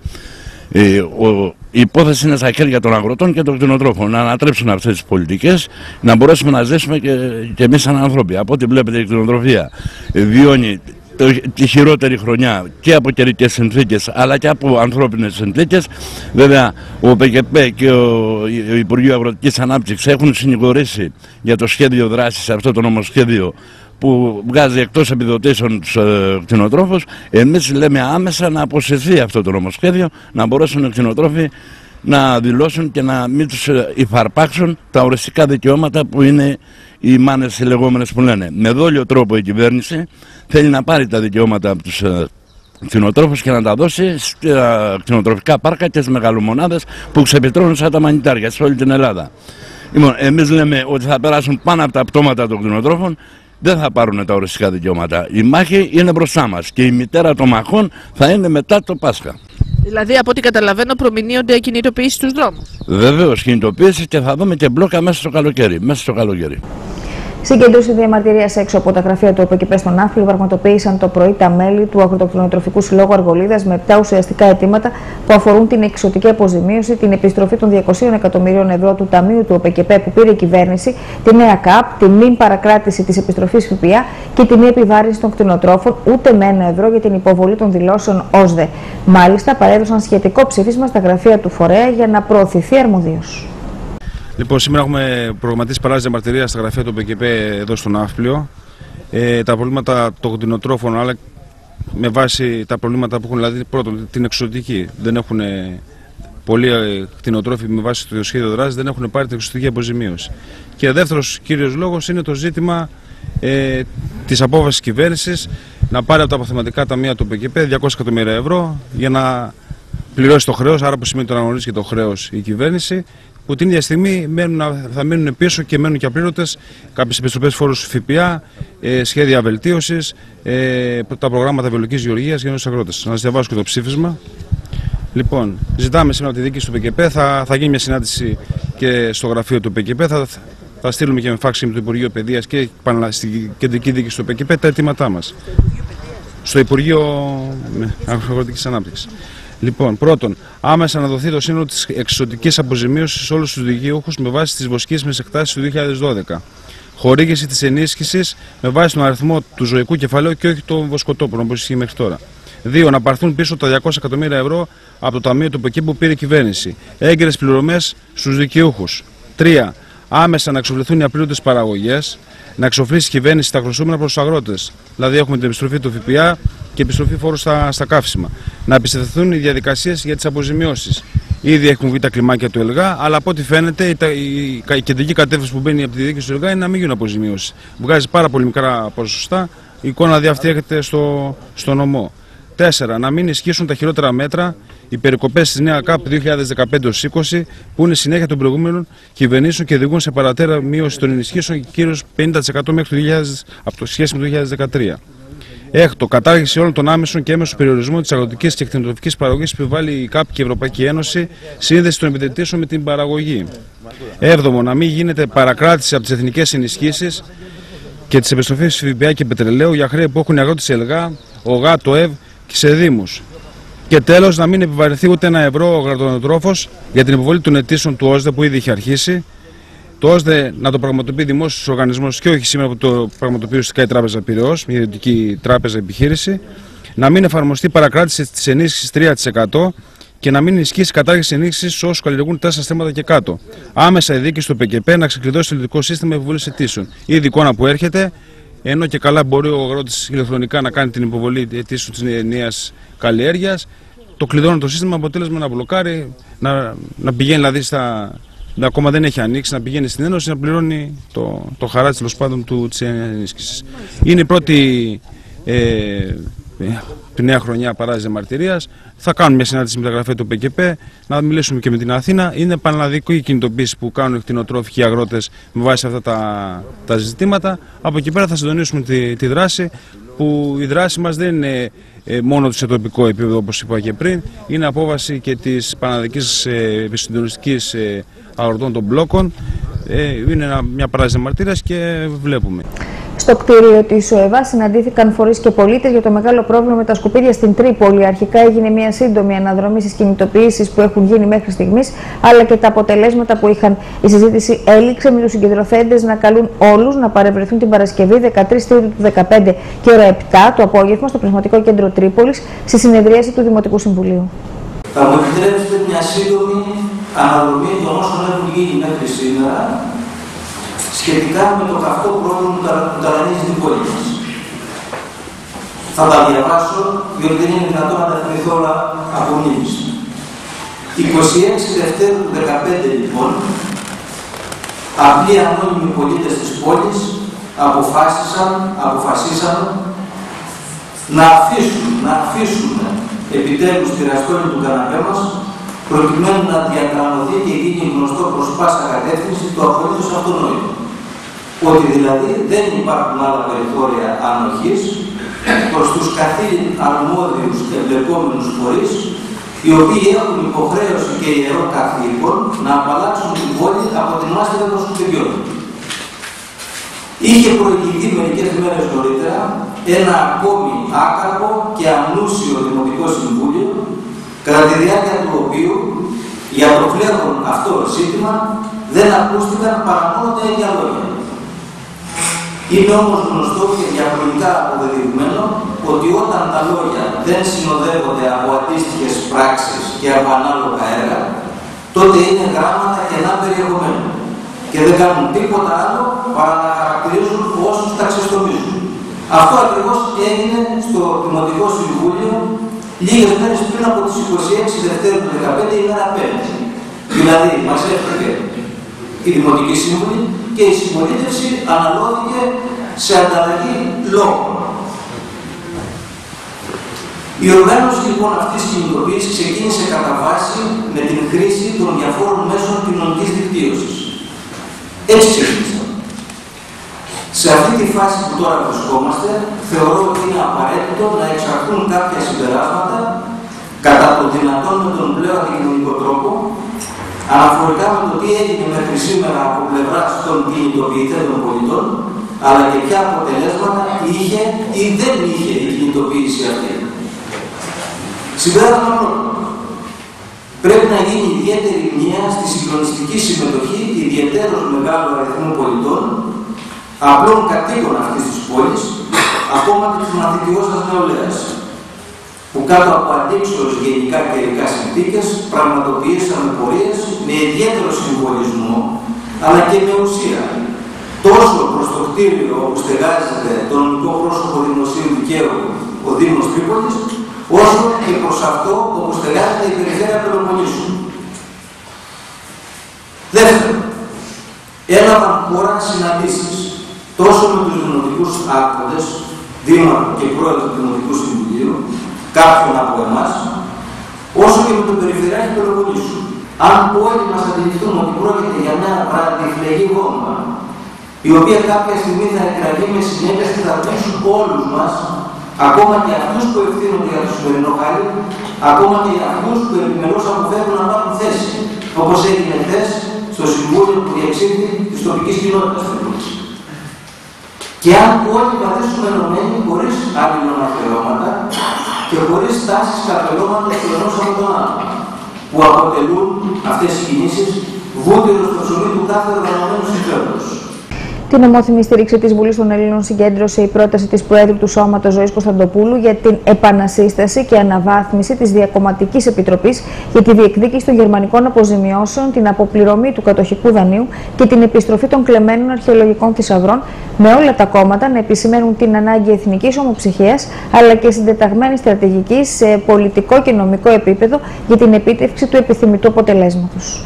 Ε, ο, η υπόθεση είναι στα χέρια των αγροτών και των κτηνοτρόφων να ανατρέψουν αυτές τις πολιτικές, να μπορέσουμε να ζήσουμε και, και εμείς σαν άνθρωποι. Από ό,τι βλέπετε η κτηνοτροφία ε, βιώνει το, τη χειρότερη χρονιά και από καιρικές συνθήκες αλλά και από ανθρώπινες συνθήκες. Βέβαια ο ΟΠΕΚΕΠΕ και ο, ο Υπουργείο Αγροτικής Ανάπτυξης έχουν συνηγορήσει για το σχέδιο δράσης, αυτό το νομοσχέδιο που βγάζει εκτός επιδοτήσεων τους ε, κτηνοτρόφους. Εμείς λέμε άμεσα να αποσυρθεί αυτό το νομοσχέδιο, να μπορέσουν οι κτηνοτρόφοι να δηλώσουν και να μην τους ε, υφαρπάξουν τα οριστικά δικαιώματα που είναι οι μάνες οι λεγόμενες που λένε. Με δόλιο τρόπο η κυβέρνηση θέλει να πάρει τα δικαιώματα από τους ε, κτηνοτρόφους και να τα δώσει στα κτηνοτροφικά πάρκα και στις μεγαλομονάδες που ξεπετρώνουν σαν τα μανιτάρια σε όλη την Ελλάδα. Λοιπόν, εμείς λέμε ότι θα περάσουν πάνω από τα πτώματα των κτηνοτρόφων, δεν θα πάρουν τα οριστικά δικαιώματα. Η μάχη είναι μπροστά μας και η μητέρα των μαχών θα είναι μετά το Πάσχα. Δηλαδή, από ό,τι καταλαβαίνω, προμηνύονται κινητοποιήσεις στους δρόμους. Βεβαίως, κινητοποιήσεις, και θα δούμε και μπλόκα μέσα στο καλοκαίρι. Μέσα στο καλοκαίρι. Συγκέντρωση διαμαρτυρίας έξω από τα γραφεία του ΟΠΕΚΕΠΕ στον Ναύπλιο πραγματοποίησαν το πρωί τα μέλη του Αγροτοκτηνοτροφικού Συλλόγου Αργολίδας με επτά ουσιαστικά αιτήματα που αφορούν την εξωτική αποζημίωση, την επιστροφή των διακοσίων εκατομμυρίων ευρώ του Ταμείου του ΟΠΕΚΕΠΕ που πήρε η κυβέρνηση, τη νέα ΚΑΠ, τη μη παρακράτηση της επιστροφής ΦΠΑ και τη μη επιβάρυνση των κτηνοτρόφων ούτε με ένα ευρώ για την υποβολή των δηλώσεων ΟΣΔΕ. Μάλιστα, παρέδωσαν σχετικό ψήφισμα στα γραφεία του φορέα για να προωθηθεί αρμοδίως. Λοιπόν, σήμερα έχουμε προγραμματίσει παράδοση διαμαρτυρία στα γραφεία του ΟΠΕΚΕΠΕ εδώ στο Ναύπλιο. Ε, τα προβλήματα των κτηνοτρόφων, αλλά με βάση τα προβλήματα που έχουν, δηλαδή πρώτον την εξωτική. Δεν έχουν πολλοί κτηνοτρόφοι με βάση το σχέδιο δράσης, δεν έχουν πάρει την εξωτική αποζημίωση. Και δεύτερος κύριος λόγος είναι το ζήτημα ε, της απόφασης κυβέρνησης να πάρει από τα αποθεματικά ταμεία του ΟΠΕΚΕΠΕ διακόσια εκατομμύρια ευρώ για να πληρώσει το χρέος, άρα που σημαίνει το να αναγνωρίσει και το χρέος η κυβέρνηση, που την ίδια στιγμή μένουν, θα μείνουν πίσω και μένουν και απλήρωτες κάποιες επιστροφές φόρους ΦΠΑ, ε, σχέδια βελτίωσης, ε, τα προγράμματα βιολογικής γεωργίας για τους αγρότες. Να σας διαβάσω και το ψήφισμα. Λοιπόν, ζητάμε σήμερα από τη διοίκηση του ΟΠΕΚΕΠΕ, θα, θα γίνει μια συνάντηση και στο γραφείο του ΟΠΕΚΕΠΕ, θα, θα στείλουμε και με φάξη με το Υπουργείο Παιδείας και στην κεντρική διοίκηση του ΟΠΕΚΕΠΕ τα αιτήματά μας. Στο Υπουργείο Αγροτικής Ανάπτυξης. Λοιπόν, πρώτον, άμεσα να δοθεί το σύνολο της εξισωτικής αποζημίωσης σε όλους τους δικαιούχους με βάση τις βοσκήσιμες εκτάσεις του δύο χιλιάδες δώδεκα. Χορήγηση της ενίσχυσης με βάση τον αριθμό του ζωικού κεφαλαίου και όχι των βοσκοτόπων, όπως ισχύει μέχρι τώρα. Δύο. Να πάρθουν πίσω τα διακόσια εκατομμύρια ευρώ από το Ταμείο του ΠΚΕ που πήρε η κυβέρνηση. Έγκαιρες πληρωμές στους δικαιούχους. Τρία. Άμεσα να εξοφληθούν οι απλήρωτες παραγωγές, να εξοφλήσει η κυβέρνηση τα χρωστούμενα προς τους αγρότες. Δηλαδή, έχουμε την επιστροφή του ΦΠΑ και επιστροφή φόρου στα, στα καύσιμα. Να επιστρεφθούν οι διαδικασίες για τις αποζημιώσεις. Ήδη έχουν βγει τα κλιμάκια του ΕΛΓΑ, αλλά από ό,τι φαίνεται η, η, η κεντρική κατεύθυνση που μπαίνει από τη διοίκηση του ΕΛΓΑ είναι να μην γίνουν αποζημιώσεις. Βγάζει πάρα πολύ μικρά ποσοστά. Η εικόνα αυτή έρχεται στο, στο νομό. Τέσσερα. Να μην ισχύσουν τα χειρότερα μέτρα, οι περικοπές της νέα ΚΑΠ δύο χιλιάδες δεκαπέντε είκοσι που είναι συνέχεια των προηγούμενων κυβερνήσεων και οδηγούν σε παρατέρα μείωση των ενισχύσεων και κυρίως πενήντα τοις εκατό μέχρι το δύο χιλιάδες, από το σχέση με το δύο χιλιάδες δεκατρία. Έκτο. Κατάργηση όλων των άμεσων και έμεσων περιορισμών της αγροτικής και κτηνοτροφικής παραγωγής που επιβάλλει η ΚΑΠ και η Ευρωπαϊκή Ένωση, σύνδεση των επιδοτήσεων με την παραγωγή. Έβδομο. Να μην γίνεται παρακράτηση από τις εθνικές ενισχύσεις και τις επιστροφές ΦΠΑ και πετρελαίου για χρέη που έχουν οι αγρότες ΕΛΓΑ, ΟΓΑ, το ΕΒ και σε δήμους. Και τέλος, να μην επιβαρυνθεί ούτε ένα ευρώ ο αγροτονοτρόφος για την υποβολή των αιτήσεων του ΟΣΔΕ που ήδη είχε αρχίσει. Το ΟΣΔΕ να το πραγματοποιεί δημόσιος οργανισμός και όχι σήμερα που το πραγματοποιεί ουσιαστικά η Τράπεζα Πειραιώς, μια ιδιωτική τράπεζα επιχείρηση. Να μην εφαρμοστεί παρακράτηση της ενίσχυσης τρία τοις εκατό και να μην ισχύσει κατάργηση ενίσχυσης σε όσους καλλιεργούν τέσσερα στρέμματα και κάτω. Άμεσα η διοίκηση του ΠΚΠ να ξεκλειδώσει το ελληνικό σύστημα υποβολής αιτήσεων. Ήδη εικόνα που έρχεται, ενώ και καλά μπορεί ο αγρότης ηλεκτρονικά να κάνει την υποβολή αιτήσεων της νέας καλλιέργειας, το κλειδώνει το σύστημα, αποτέλεσμα να μπλοκάρει, να, να πηγαίνει δηλαδή στα. Ακόμα δεν έχει ανοίξει, να πηγαίνει στην Ένωση να πληρώνει το, το χαράτσι τέλος πάντων του της ενίσχυσης. Είναι η πρώτη ε, τη νέα χρονιά παράδειση διαμαρτυρίας. Θα κάνουμε μια συνάντηση με τα γραφεία του ΠΚΠ, να μιλήσουμε και με την Αθήνα. Είναι πανελλαδική η κινητοποίηση που κάνουν οι κτηνοτρόφοι και οι αγρότες με βάση αυτά τα, τα ζητήματα. Από εκεί πέρα θα συντονίσουμε τη, τη δράση, που η δράση μας δεν είναι ε, μόνο σε τοπικό επίπεδο όπως είπα και πριν, είναι απόβαση και της πανελλαδικής ε, επισυντονιστικής ε, αγροτών των μπλόκων. Ε, είναι ένα, μια παράδειση διαμαρτυρίας και βλέπουμε. Στο κτίριο της ΟΕΒΑ συναντήθηκαν φορείς και πολίτες για το μεγάλο πρόβλημα με τα σκουπίδια στην Τρίπολη. Αρχικά έγινε μια σύντομη αναδρομή στις κινητοποιήσεις που έχουν γίνει μέχρι στιγμής, αλλά και τα αποτελέσματα που είχαν. Η συζήτηση έληξε με τους συγκεντρωθέντες να καλούν όλους να παρευρεθούν την Παρασκευή δεκατρείς Τρίτου του δεκαπέντε και ώρα επτά το απόγευμα στο Πνευματικό Κέντρο Τρίπολης στη συνεδρίαση του Δημοτικού Συμβουλίου. Θα μου επιτρέψετε μια σύντομη αναδρομή των όσων έχουν γίνει μέχρι σήμερα σχετικά με το καυτό πρόβλημα που ταλανίζει την πόλη μας. Θα τα διαβάσω, διότι δεν είναι δυνατόν να τα θυμηθώ όλα από μνήμης. είκοσι έξι Δευτέρου του δεκαπέντε λοιπόν, απλοί ανώνυμοι πολίτες της πόλης αποφάσισαν, αποφασίσαν να αφήσουν, να αφήσουν επιτέλους τη ραστόνη του καναπέ μας, προκειμένου να διατρανωθεί και γίνει γνωστό προς πάσα κατεύθυνση το απολύτως αυτονόητο. Ότι δηλαδή δεν υπάρχουν άλλα περιθώρια ανοχής προς τους καθήλυν αρμόδιους εμπλεκόμενους φορείς, οι οποίοι έχουν υποχρέωση και ιερό καθήκον να απαλλάξουν την πόλη από την μάστιγα των σκουπιδιών. Είχε προηγηθεί μερικές μέρες νωρίτερα ένα ακόμη άκαρπο και ανούσιο Δημοτικό Συμβούλιο, κατά τη διάρκεια του οποίου για το φλέγον αυτό ζήτημα δεν ακούστηκαν παρά μόνο τα ίδια λόγια. Είναι όμως γνωστό και διαχρονικά αποδεδειγμένο ότι όταν τα λόγια δεν συνοδεύονται από αντίστοιχες πράξεις και από ανάλογα έργα, τότε είναι γράμματα κενά περιεχομένου και δεν κάνουν τίποτα άλλο παρά να χαρακτηρίζουν όσους τα ξεστομίζουν. Αυτό ακριβώς έγινε στο Δημοτικό Συμβούλιο λίγες μέρες πριν από τις είκοσι έξι Δευτέρου του δεκαπέντε, ημέρα Πέμπτη. Δηλαδή, μας έφυγε η Δημοτική Σύμβουλη και η συμπολίτευση αναλώθηκε σε ανταλλαγή λόγων. Η οργάνωση λοιπόν αυτής της κινητοποίησης ξεκίνησε κατά βάση με την χρήση των διαφόρων μέσων κοινωνικής δικτύωσης. Έτσι ξεκίνησε. Σε αυτή τη φάση που τώρα βρισκόμαστε, θεωρώ ότι είναι απαραίτητο να εξαρθούν κάποια συμπεράσματα κατά τον δυνατόν με τον πλέον αντικοινωνικό τρόπο, αναφορικά με το τι έγινε μέχρι σήμερα από πλευράς των κινητοποιητών πολιτών, αλλά και ποια αποτελέσματα είχε ή δεν είχε η κινητοποίηση αυτή. Συμπέρασμα πρώτο. πρέπει να γίνει ιδιαίτερη μνήμα στη συγκλονιστική συμμετοχή ιδιαιτέρως μεγάλου αριθμού πολιτών, απλών κατοίκων αυτής της πόλης, ακόμα και της μαθητιός της νεολαίας, που κάτω από αντίξωες γενικά καιρικά συνθήκες πραγματοποιήσαμε πορείες με ιδιαίτερο συμβολισμό, αλλά και με ουσία, τόσο προς το κτίριο όπου στεγάζεται το νομικό πρόσωπο δημοσίου δικαίου ο Δήμος Τρίπολης, όσο και προς αυτό όπου στεγάζεται η περιφέρεια Πελοποννήσου. Δεύτερον, έλαβαν χώρα συναντήσεις τόσο με τους δημοτικούς άρχοντες, δήμαρχο και πρόεδρο του Δημοτικού Συμβουλίου, κάποιον από εμάς, όσο και με τον Περιφερειάρχη Πελοποννήσου. Αν όλοι μας αντιληφθούμε ότι πρόκειται για μια βραδυφλεγή βόμβα, η οποία κάποια στιγμή θα εκραγεί με συνέπειες και θα πείσουν όλους μας, ακόμα και αυτούς που ευθύνονται για το σημερινό χάρη, ακόμα και για αυτούς που επιμελώς αποφεύγουν να πάρουν θέση, όπως έγινε χθες στο Συμβούλιο που διεξήχθη της τοπικής κοινότητας του Τρίπολης. Και αν όλοι πατήσουμε ενωμένοι χωρίς αλληλοναφερόματα και χωρίς τάσεις καπελώματος του ενός από τον άλλο, που αποτελούν αυτές οι κινήσεις βούτυρο στο ψωμί του κάθε οργανωμένου συμφέροντος. Την ομόθυμη στήριξη της Βουλής των Ελλήνων συγκέντρωσε η πρόταση της Προέδρου του Σώματος Ζωής Κωνσταντοπούλου για την επανασύσταση και αναβάθμιση της Διακομματικής Επιτροπής για τη διεκδίκηση των γερμανικών αποζημιώσεων, την αποπληρωμή του κατοχικού δανείου και την επιστροφή των κλεμμένων αρχαιολογικών θησαυρών, με όλα τα κόμματα να επισημαίνουν την ανάγκη εθνικής ομοψυχίας αλλά και συντεταγμένης στρατηγικής σε πολιτικό και νομικό επίπεδο για την επίτευξη του επιθυμητού αποτελέσματος.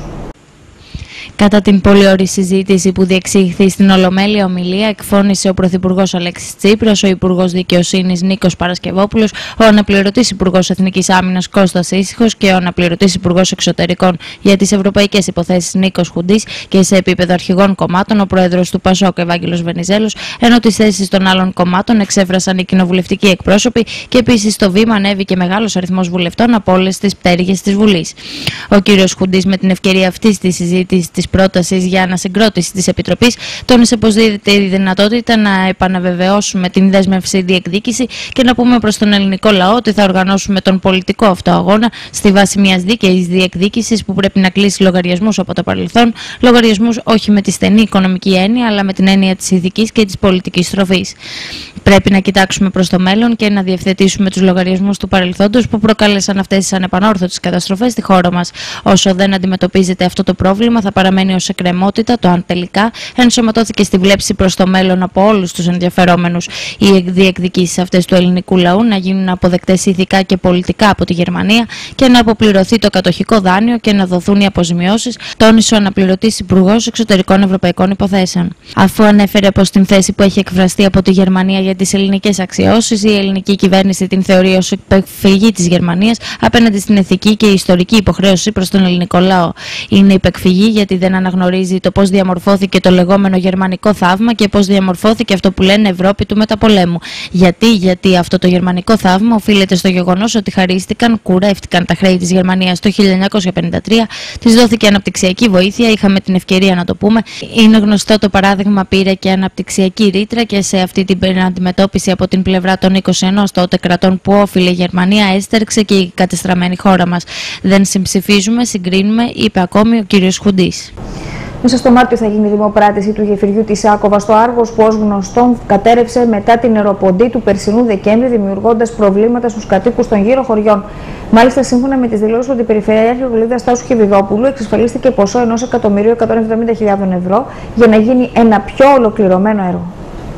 Κατά την πολυώρη συζήτηση που διεξήχθη στην Ολομέλεια ομιλία, εκφώνησε ο Πρωθυπουργός Αλέξης Τσίπρας, ο Υπουργός Δικαιοσύνης Νίκος Παρασκευόπουλος, ο Αναπληρωτής Υπουργός Εθνικής Άμυνας Κώστας Ήσυχος και ο Αναπληρωτής Υπουργός Εξωτερικών για τις Ευρωπαϊκές Υποθέσεις Νίκος Χουντής, και σε επίπεδο αρχηγών κομμάτων ο Πρόεδρος του ΠΑΣΟΚ Ευάγγελος Βενιζέλος, ενώ τις θέσεις των άλλων κομμάτων εξέφρασαν οι κοινοβουλευτικοί εκπρόσωποι και επίσης στο βήμα ανέβηκε μεγάλος αριθμός βουλευτών από όλες τις πτέρυγες της Βουλής. Ο κ. Χουντής, με την ευκαιρία αυτής της συζήτησης της πρότασης για ανασυγκρότηση της Επιτροπής, τόνισε πως δίδεται η δυνατότητα να επαναβεβαιώσουμε την δέσμευση διεκδίκηση και να πούμε προς τον ελληνικό λαό ότι θα οργανώσουμε τον πολιτικό αυτό αγώνα στη βάση μιας δίκαιης διεκδίκησης που πρέπει να κλείσει λογαριασμούς από το παρελθόν, λογαριασμούς όχι με τη στενή οικονομική έννοια αλλά με την έννοια της ηθικής και της πολιτικής στροφής. Πρέπει να κοιτάξουμε προς το μέλλον και να διευθετήσουμε τους λογαριασμούς του παρελθόντος που προκάλεσαν αυτές τις ανεπανόρθωτες καταστροφές στη χώρα μας. Όσο δεν αντιμετωπίζεται αυτό το πρόβλημα, θα παραμένει ως εκκρεμότητα το αν τελικά ενσωματώθηκε στη βλέψη προς το μέλλον από όλους τους ενδιαφερόμενους οι διεκδικήσεις αυτές του ελληνικού λαού να γίνουν αποδεκτές ηθικά και πολιτικά από τη Γερμανία και να αποπληρωθεί το κατοχικό δάνειο και να δοθούν οι αποζημιώσεις, τόνισε ο Αναπληρωτής Υπουργός Εξωτερικών Ευρωπαϊκών Υποθέσεων. Αφού ανέφερε πως την θέση που έχει εκφραστεί από τη Γερμανία για τις ελληνικές αξιώσεις, η ελληνική κυβέρνηση την θεωρεί ως υπεκφυγή της Γερμανίας απέναντι στην ηθική και ιστορική υποχρέωση προς τον ελληνικό λαό. Είναι υπεκφυγή γιατί δεν αναγνωρίζει το πώς διαμορφώθηκε το λεγόμενο γερμανικό θαύμα και πώς διαμορφώθηκε αυτό που λένε Ευρώπη του μεταπολέμου. Γιατί, γιατί αυτό το γερμανικό θαύμα οφείλεται στο γεγονός ότι χαρίστηκαν, κουρεύτηκαν τα χρέη της Γερμανίας το χίλια εννιακόσια πενήντα τρία, της δόθηκε αναπτυξιακή βοήθεια, είχαμε την ευκαιρία να το πούμε. Είναι γνωστό το παράδειγμα, πήρε και αναπτυξιακή ρήτρα και σε αυτή την αντιμετώπιση από την πλευρά των είκοσι ένα τότε κρατών που όφιλε η Γερμανία έστρεξε και η κατεστραμμένη χώρα μας. Δεν συμψηφίζουμε, συγκρίνουμε, είπε ακόμη ο κ. Χουντής. Μέσα στο Μάρτιο θα γίνει η δημοπράτηση του γεφυριού της Άκοβα στο Άργος, που ως γνωστόν κατέρευσε μετά την νεροποντή του περσινού Δεκέμβρη, δημιουργώντας προβλήματα στους κατοίκους των γύρω χωριών. Μάλιστα, σύμφωνα με τις δηλώσεις του Περιφερειάρχη Γολίδας Τάσου Χεβιδόπουλου, εξασφαλίστηκε ποσό ενός εκατομμυρίου εκατόν εβδομήντα χιλιάδων ευρώ για να γίνει ένα πιο ολοκληρωμένο έργο.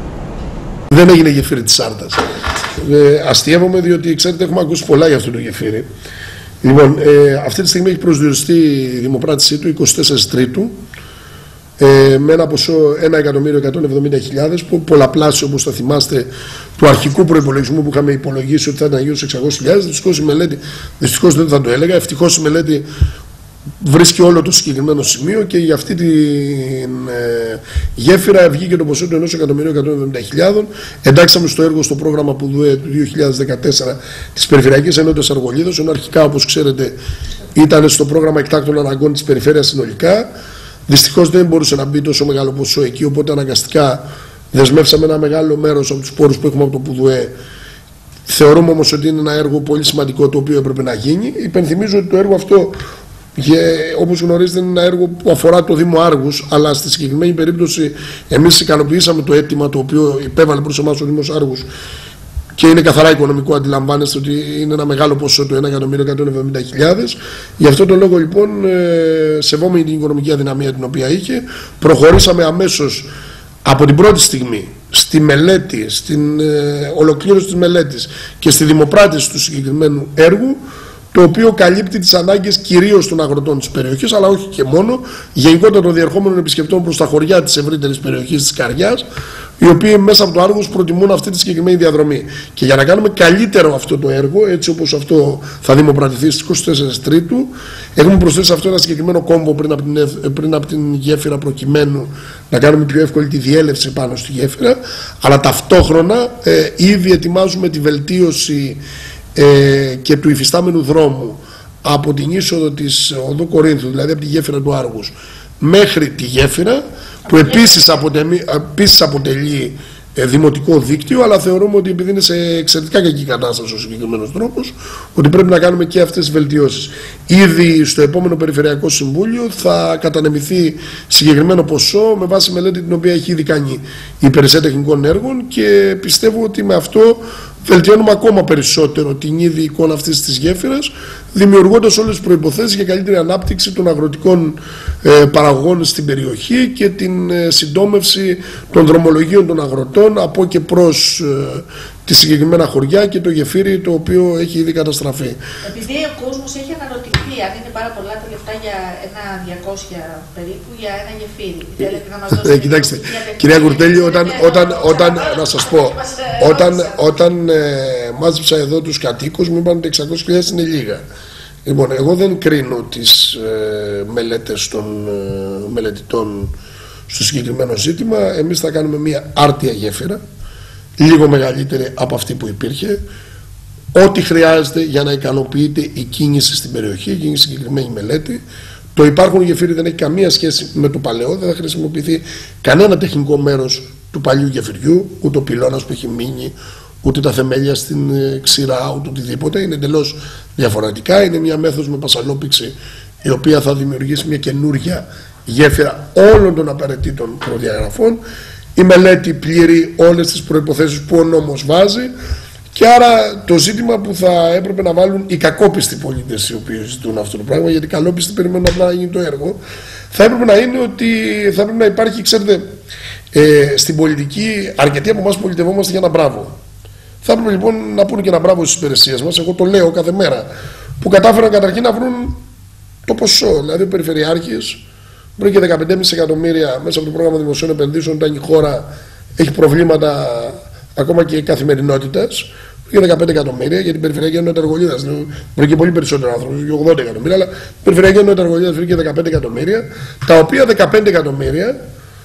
Δεν έγινε γεφύρι της Σάρτας. Ε, αστείευομαι διότι, ξέρετε, έχουμε ακούσει πολλά για αυτό το γεφύρι. Λοιπόν, ε, αυτή τη στιγμή έχει προσδιοριστεί η δημοπράτησή του εικοστή τέταρτη Τρίτου ε, με ένα ποσό ένα εκατομμύριο εκατόν εβδομήντα χιλιάδες, που πολλαπλάσιο, όπως θα θυμάστε, του αρχικού προϋπολογισμού που είχαμε υπολογίσει ότι θα ήταν γύρω στους εξακόσιες χιλιάδες. Δυστυχώς η μελέτη, δυστυχώς δεν θα το έλεγα, ευτυχώς η μελέτη βρίσκει όλο το συγκεκριμένο σημείο και για αυτή τη ε, γέφυρα βγήκε το ποσό του ενός εκατομμυρίου εκατόν εβδομήντα χιλιάδων. Εντάξαμε στο έργο στο πρόγραμμα που ΔΟΕ του δύο χιλιάδες δεκατέσσερα της Περιφερειακής Ενότητας Αργολίδος, ενώ αρχικά, όπως ξέρετε, ήταν στο πρόγραμμα εκτάκτων αναγκών της περιφέρειας συνολικά. Δυστυχώς δεν μπορούσε να μπει τόσο μεγάλο ποσό εκεί, οπότε αναγκαστικά δεσμεύσαμε ένα μεγάλο μέρος από τους πόρους που έχουμε από το ΠΟΔΟΕ. Θεωρούμε όμως ότι είναι ένα έργο πολύ σημαντικό το οποίο έπρεπε να γίνει. Υπενθυμίζω ότι το έργο αυτό Όπως γνωρίζετε, είναι ένα έργο που αφορά το Δήμο Άργους, αλλά στη συγκεκριμένη περίπτωση εμείς ικανοποιήσαμε το αίτημα το οποίο υπέβαλε προς εμάς ο Δήμος Άργους και είναι καθαρά οικονομικό. Αντιλαμβάνεστε ότι είναι ένα μεγάλο ποσό, το ένα εκατομμύριο εκατόν εβδομήντα χιλιάδες. Γι' αυτό τον λόγο λοιπόν, σεβόμενη την οικονομική αδυναμία την οποία είχε, προχωρήσαμε αμέσως από την πρώτη στιγμή στη μελέτη, στην ολοκλήρωση της μελέτης και στη δημοπράτηση του συγκεκριμένου έργου, το οποίο καλύπτει τις ανάγκες κυρίως των αγροτών της περιοχής, αλλά όχι και μόνο, γενικότερα των διερχόμενων επισκεπτών προς τα χωριά της ευρύτερης περιοχής της Καριάς, οι οποίοι μέσα από το Άργους προτιμούν αυτή τη συγκεκριμένη διαδρομή. Και για να κάνουμε καλύτερο αυτό το έργο, έτσι όπως αυτό θα δημοπρατηθεί στις είκοσι τέσσερις Τρίτου, έχουμε προσθέσει αυτό ένα συγκεκριμένο κόμπο πριν από την, πριν από την γέφυρα, προκειμένου να κάνουμε πιο εύκολη τη διέλευση πάνω στη γέφυρα, αλλά ταυτόχρονα ε, ήδη ετοιμάζουμε τη βελτίωση Ε, και του υφιστάμενου δρόμου από την είσοδο της Οδού Κορίνθου, δηλαδή από τη γέφυρα του Άργους μέχρι τη γέφυρα, που επίσης αποτελεί, επίσης αποτελεί ε, δημοτικό δίκτυο, αλλά θεωρούμε ότι επειδή είναι σε εξαιρετικά κακή κατάσταση ο συγκεκριμένος τρόπος, ότι πρέπει να κάνουμε και αυτές τις βελτιώσεις. Ήδη στο επόμενο Περιφερειακό Συμβούλιο θα κατανεμηθεί συγκεκριμένο ποσό με βάση μελέτη την οποία έχει ήδη κάνει η Υπηρεσία Τεχνικών Έργων, και πιστεύω ότι με αυτό βελτιώνουμε ακόμα περισσότερο την ήδη εικόνα αυτής της γέφυρας, δημιουργώντας όλες τις προϋποθέσεις για καλύτερη ανάπτυξη των αγροτικών ε, παραγωγών στην περιοχή και την ε, συντόμευση των δρομολογίων των αγροτών από και προς ε, τη συγκεκριμένα χωριά και το γεφύρι το οποίο έχει ήδη καταστραφεί. Επειδή ο κόσμος έχει αναρωτηθεί αν είναι πάρα πολλά τα λεφτά για ένα διακόσια περίπου για ένα γεφύρι. Ε, κοιτάξτε, κυρία Κουρτέλη, όταν, όταν, όταν, να σας πω, όταν, όταν ε, μάζεψα εδώ τους κατοίκους μου είπαν ότι εξακόσιες χιλιάδες είναι λίγα. Λοιπόν, εγώ δεν κρίνω τις ε, μελέτες των ε, μελετητών στο συγκεκριμένο ζήτημα. Εμείς θα κάνουμε μια άρτια γέφυρα, λίγο μεγαλύτερη από αυτή που υπήρχε, ό,τι χρειάζεται για να ικανοποιείται η κίνηση στην περιοχή, γίνει συγκεκριμένη μελέτη. Το υπάρχον γεφύρι δεν έχει καμία σχέση με το παλαιό, δεν θα χρησιμοποιηθεί κανένα τεχνικό μέρος του παλιού γεφυριού, ούτε ο πυλώνας που έχει μείνει, ούτε τα θεμέλια στην ξηρά, ούτε οτιδήποτε. Είναι εντελώς διαφορετικά. Είναι μια μέθοδος με πασαλόπηξη, η οποία θα δημιουργήσει μια καινούργια γέφυρα όλων των απαραίτητων προδιαγραφών. Η μελέτη πλήρει όλες τις προϋποθέσεις που ο νόμος βάζει, και άρα το ζήτημα που θα έπρεπε να βάλουν οι κακόπιστοι πολίτες οι οποίοι ζητούν αυτό το πράγμα, γιατί οι καλόπιστοι περιμένουν απλά να γίνει το έργο, θα έπρεπε να είναι ότι θα έπρεπε να υπάρχει, ξέρετε, ε, στην πολιτική αρκετοί από εμάς πολιτευόμαστε για ένα μπράβο. Θα έπρεπε λοιπόν να πούνε και ένα μπράβο στις υπηρεσίες μας, εγώ το λέω κάθε μέρα, που κατάφεραν καταρχήν να βρουν το ποσό. Δηλαδή ο Περιφερειάρχης βρήκε δεκαπέντε κόμμα πέντε εκατομμύρια μέσα από το πρόγραμμα δημοσίων επενδύσεων, όταν η χώρα έχει προβλήματα ακόμα και καθημερινότητας. Βρήκε δεκαπέντε εκατομμύρια για την Περιφερειακή Ενότητα Εργολίδας. Βρήκε πολύ περισσότερο άνθρωπο, βρήκε ογδόντα εκατομμύρια, αλλά η Περιφερειακή Ενότητα Εργολίδας βρήκε δεκαπέντε εκατομμύρια, τα οποία δεκαπέντε εκατομμύρια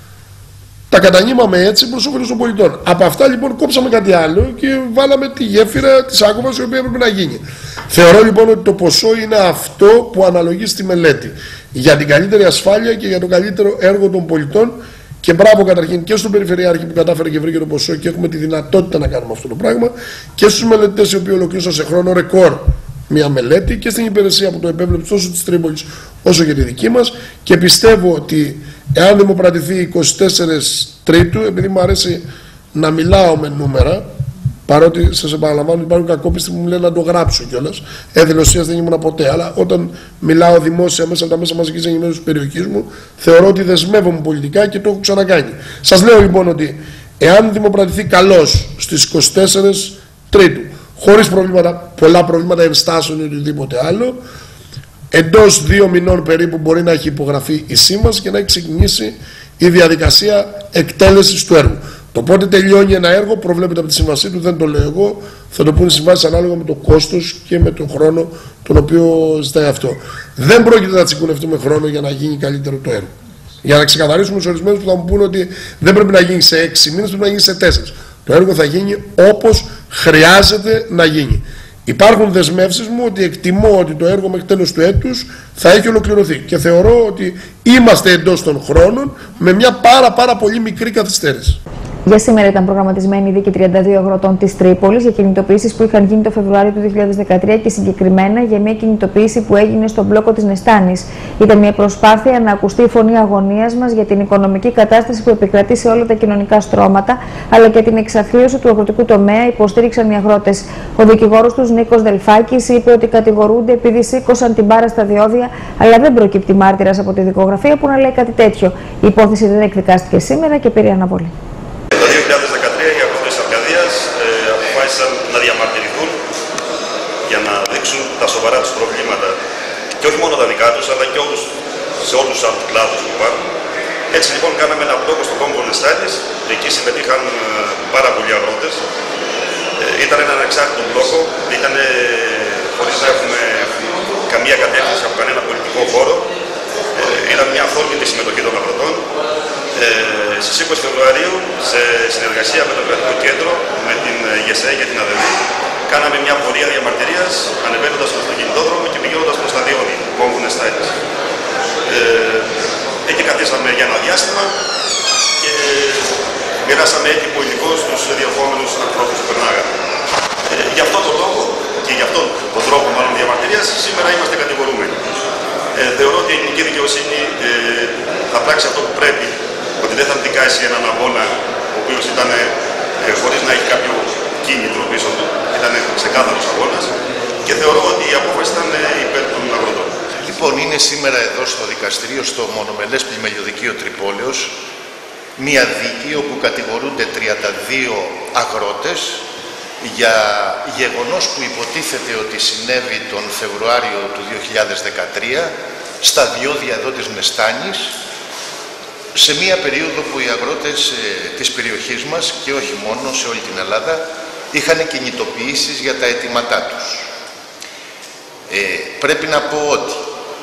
τα κατανείμαμε έτσι προς όφελος των πολιτών. Από αυτά λοιπόν κόψαμε κάτι άλλο και βάλαμε τη γέφυρα της Άκωβας, η οποία έπρεπε να γίνει. Θεωρώ λοιπόν ότι το ποσό είναι αυτό που αναλογεί στη μελέτη για την καλύτερη ασφάλεια και για το καλύτερο έργο των πολιτών. Και μπράβο καταρχήν και στον Περιφερειάρχη που κατάφερε και βρήκε το ποσό και έχουμε τη δυνατότητα να κάνουμε αυτό το πράγμα, και στους μελετητές οι οποίοι ολοκλήρωσαν σε χρόνο ρεκόρ μια μελέτη, και στην υπηρεσία που το επέβλεψε τόσο της Τρίπολης όσο και τη δική μας. Και πιστεύω ότι εάν δημοπρατηθεί είκοσι τέσσερις Τρίτου, επειδή μου αρέσει να μιλάω με νούμερα, παρότι σας επαναλαμβάνω ότι υπάρχουν κακόπιστοι που μου λένε να το γράψω κιόλας, εδηλωσίας δεν ήμουν ποτέ, αλλά όταν μιλάω δημόσια μέσα από τα μέσα μαζικής ενημέρωσης της περιοχής μου, θεωρώ ότι δεσμεύομαι πολιτικά και το έχω ξανακάνει. Σας λέω λοιπόν ότι εάν δημοπρατηθεί καλώς στις είκοσι τέσσερις Τρίτου, χωρίς προβλήματα, πολλά προβλήματα ενστάσεων ή οτιδήποτε άλλο, εντός δύο μηνών περίπου μπορεί να έχει υπογραφεί η σύμβαση και να έχει ξεκινήσει η διαδικασία εκτέλεσης του έργου. Το πότε τελειώνει ένα έργο προβλέπεται από τη σύμβασή του, δεν το λέω εγώ, θα το πούνε οι συμβάσεις ανάλογα με το κόστος και με τον χρόνο τον οποίο ζητάει αυτό. Δεν πρόκειται να τσικουνευτούμε χρόνο για να γίνει καλύτερο το έργο. Για να ξεκαθαρίσουμε στους ορισμένους που θα μου πούνε ότι δεν πρέπει να γίνει σε έξι μήνες, πρέπει να γίνει σε τέσσερις. Το έργο θα γίνει όπως χρειάζεται να γίνει. Υπάρχουν δεσμεύσεις μου ότι εκτιμώ ότι το έργο μέχρι τέλος του έτους θα έχει ολοκληρωθεί, και θεωρώ ότι είμαστε εντός των χρόνων με μια πάρα πάρα πολύ μικρή καθυστέρηση. Για σήμερα ήταν προγραμματισμένη η δίκη τριάντα δύο αγροτών της Τρίπολης για κινητοποιήσεις που είχαν γίνει το Φεβρουάριο του δύο χιλιάδες δεκατρία και συγκεκριμένα για μια κινητοποίηση που έγινε στον μπλόκο της Νεστάνης. Ήταν μια προσπάθεια να ακουστεί η φωνή αγωνίας μας για την οικονομική κατάσταση που επικρατεί σε όλα τα κοινωνικά στρώματα, αλλά και την εξαθλίωση του αγροτικού τομέα, υποστήριξαν οι αγρότες. Ο δικηγόρος τους, Νίκος Δελφάκης, είπε ότι κατηγορούνται επειδή σήκωσαν την μπάρα στα διόδια, αλλά δεν προκύπτει μάρτυρας από τη δικογραφία που να λέει κάτι τέτοιο. Η υπόθεση δεν εκδικάστηκε σήμερα και πήρε αναβολή. Το δύο χιλιάδες δεκατρία οι αγρότες της Αρκαδίας ε, αποφάσισαν να διαμαρτυρηθούν για να δείξουν τα σοβαρά τους προβλήματα. Και όχι μόνο τα δικά τους, αλλά και όλους, σε όλους τους άλλους κλάδους που υπάρχουν. Έτσι λοιπόν κάναμε ένα μπλόκο στο κόμβο Νεστάνης, εκεί συμμετείχαν ε, πάρα πολλοί αγρότες. Ε, ήταν ένα ανεξάρτητο μπλόκο, ήταν ε, χωρίς να έχουμε καμία κατεύθυνση από κανένα πολιτικό χώρο. Ε, ήταν μια αφόρμητη συμμετοχή των αγροτών. Ε, στις είκοσι Φεβρουαρίου, σε συνεργασία με το Κρατικό Κέντρο, με την ΓΕΣΕ και την ΑΔΕΜΗ, κάναμε μια πορεία διαμαρτυρίας, ανεβαίνοντας στον αυτοκινητόδρομο και πηγαίνοντας προς τα Διόνι, του κόμβου Νεστάνης. Ε, εκεί καθίσαμε για ένα διάστημα και μοιράσαμε έτοιμο υλικό στους διερχόμενους ανθρώπους που περνάγανε. Ε, γι' αυτόν τον λόγο και γι' αυτόν τον τρόπο μάλλον διαμαρτυρίας, σήμερα είμαστε κατηγορούμενοι. Ε, θεωρώ ότι η ελληνική δικαιοσύνη ε, θα πράξει αυτό που πρέπει, ότι δεν θα δικάσει έναν αγώνα ο οποίος ήταν ε, χωρίς να έχει κάποιο κίνητρο πίσω του, ήταν ξεκάθαρος αγώνας και θεωρώ ότι η απόφαση ήταν ε, υπέρ των αγροτών. Λοιπόν, είναι σήμερα εδώ στο δικαστήριο, στο μονομελές πλημελιωδικείο Τρυπόλεως, μία δίκη όπου κατηγορούνται τριάντα δύο αγρότες για γεγονός που υποτίθεται ότι συνέβη τον Φεβρουάριο του δύο χιλιάδες δεκατρία στα διόδια εδώ της Νεστάνης, σε μία περίοδο που οι αγρότες ε, της περιοχής μας και όχι μόνο, σε όλη την Ελλάδα, είχαν κινητοποιήσεις για τα αιτήματά τους. Ε, πρέπει να πω ότι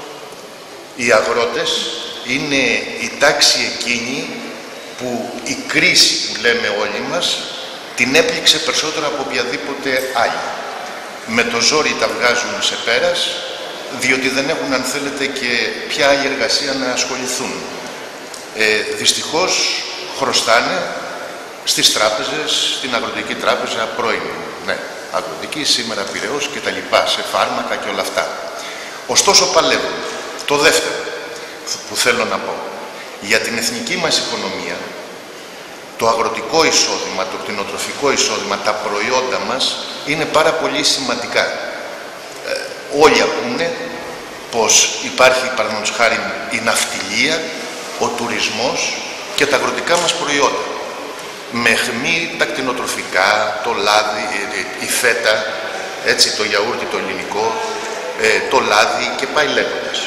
οι αγρότες είναι η τάξη εκείνη που η κρίση που λέμε όλοι μας την έπληξε περισσότερο από οποιαδήποτε άλλη. Με το ζόρι τα βγάζουν σε πέρας, διότι δεν έχουν, αν θέλετε, και ποια άλλη εργασία να ασχοληθούν. Ε, δυστυχώς χρωστάνε στις τράπεζες, στην Αγροτική Τράπεζα πρώην, ναι, Αγροτική, σήμερα Πειραιώς και τα λοιπά, σε φάρμακα και όλα αυτά. Ωστόσο παλεύουν. Το δεύτερο που θέλω να πω, για την εθνική μας οικονομία, το αγροτικό εισόδημα, το κτηνοτροφικό εισόδημα, τα προϊόντα μας είναι πάρα πολύ σημαντικά. Ε, όλοι ακούνε πως υπάρχει, παραδείγματος χάρη, η ναυτιλία, ο τουρισμός και τα αγροτικά μας προϊόντα. Με αιχμή τα κτηνοτροφικά, το λάδι, η φέτα, έτσι, το γιαούρτι το ελληνικό, ε, το λάδι και πάει λέγοντας.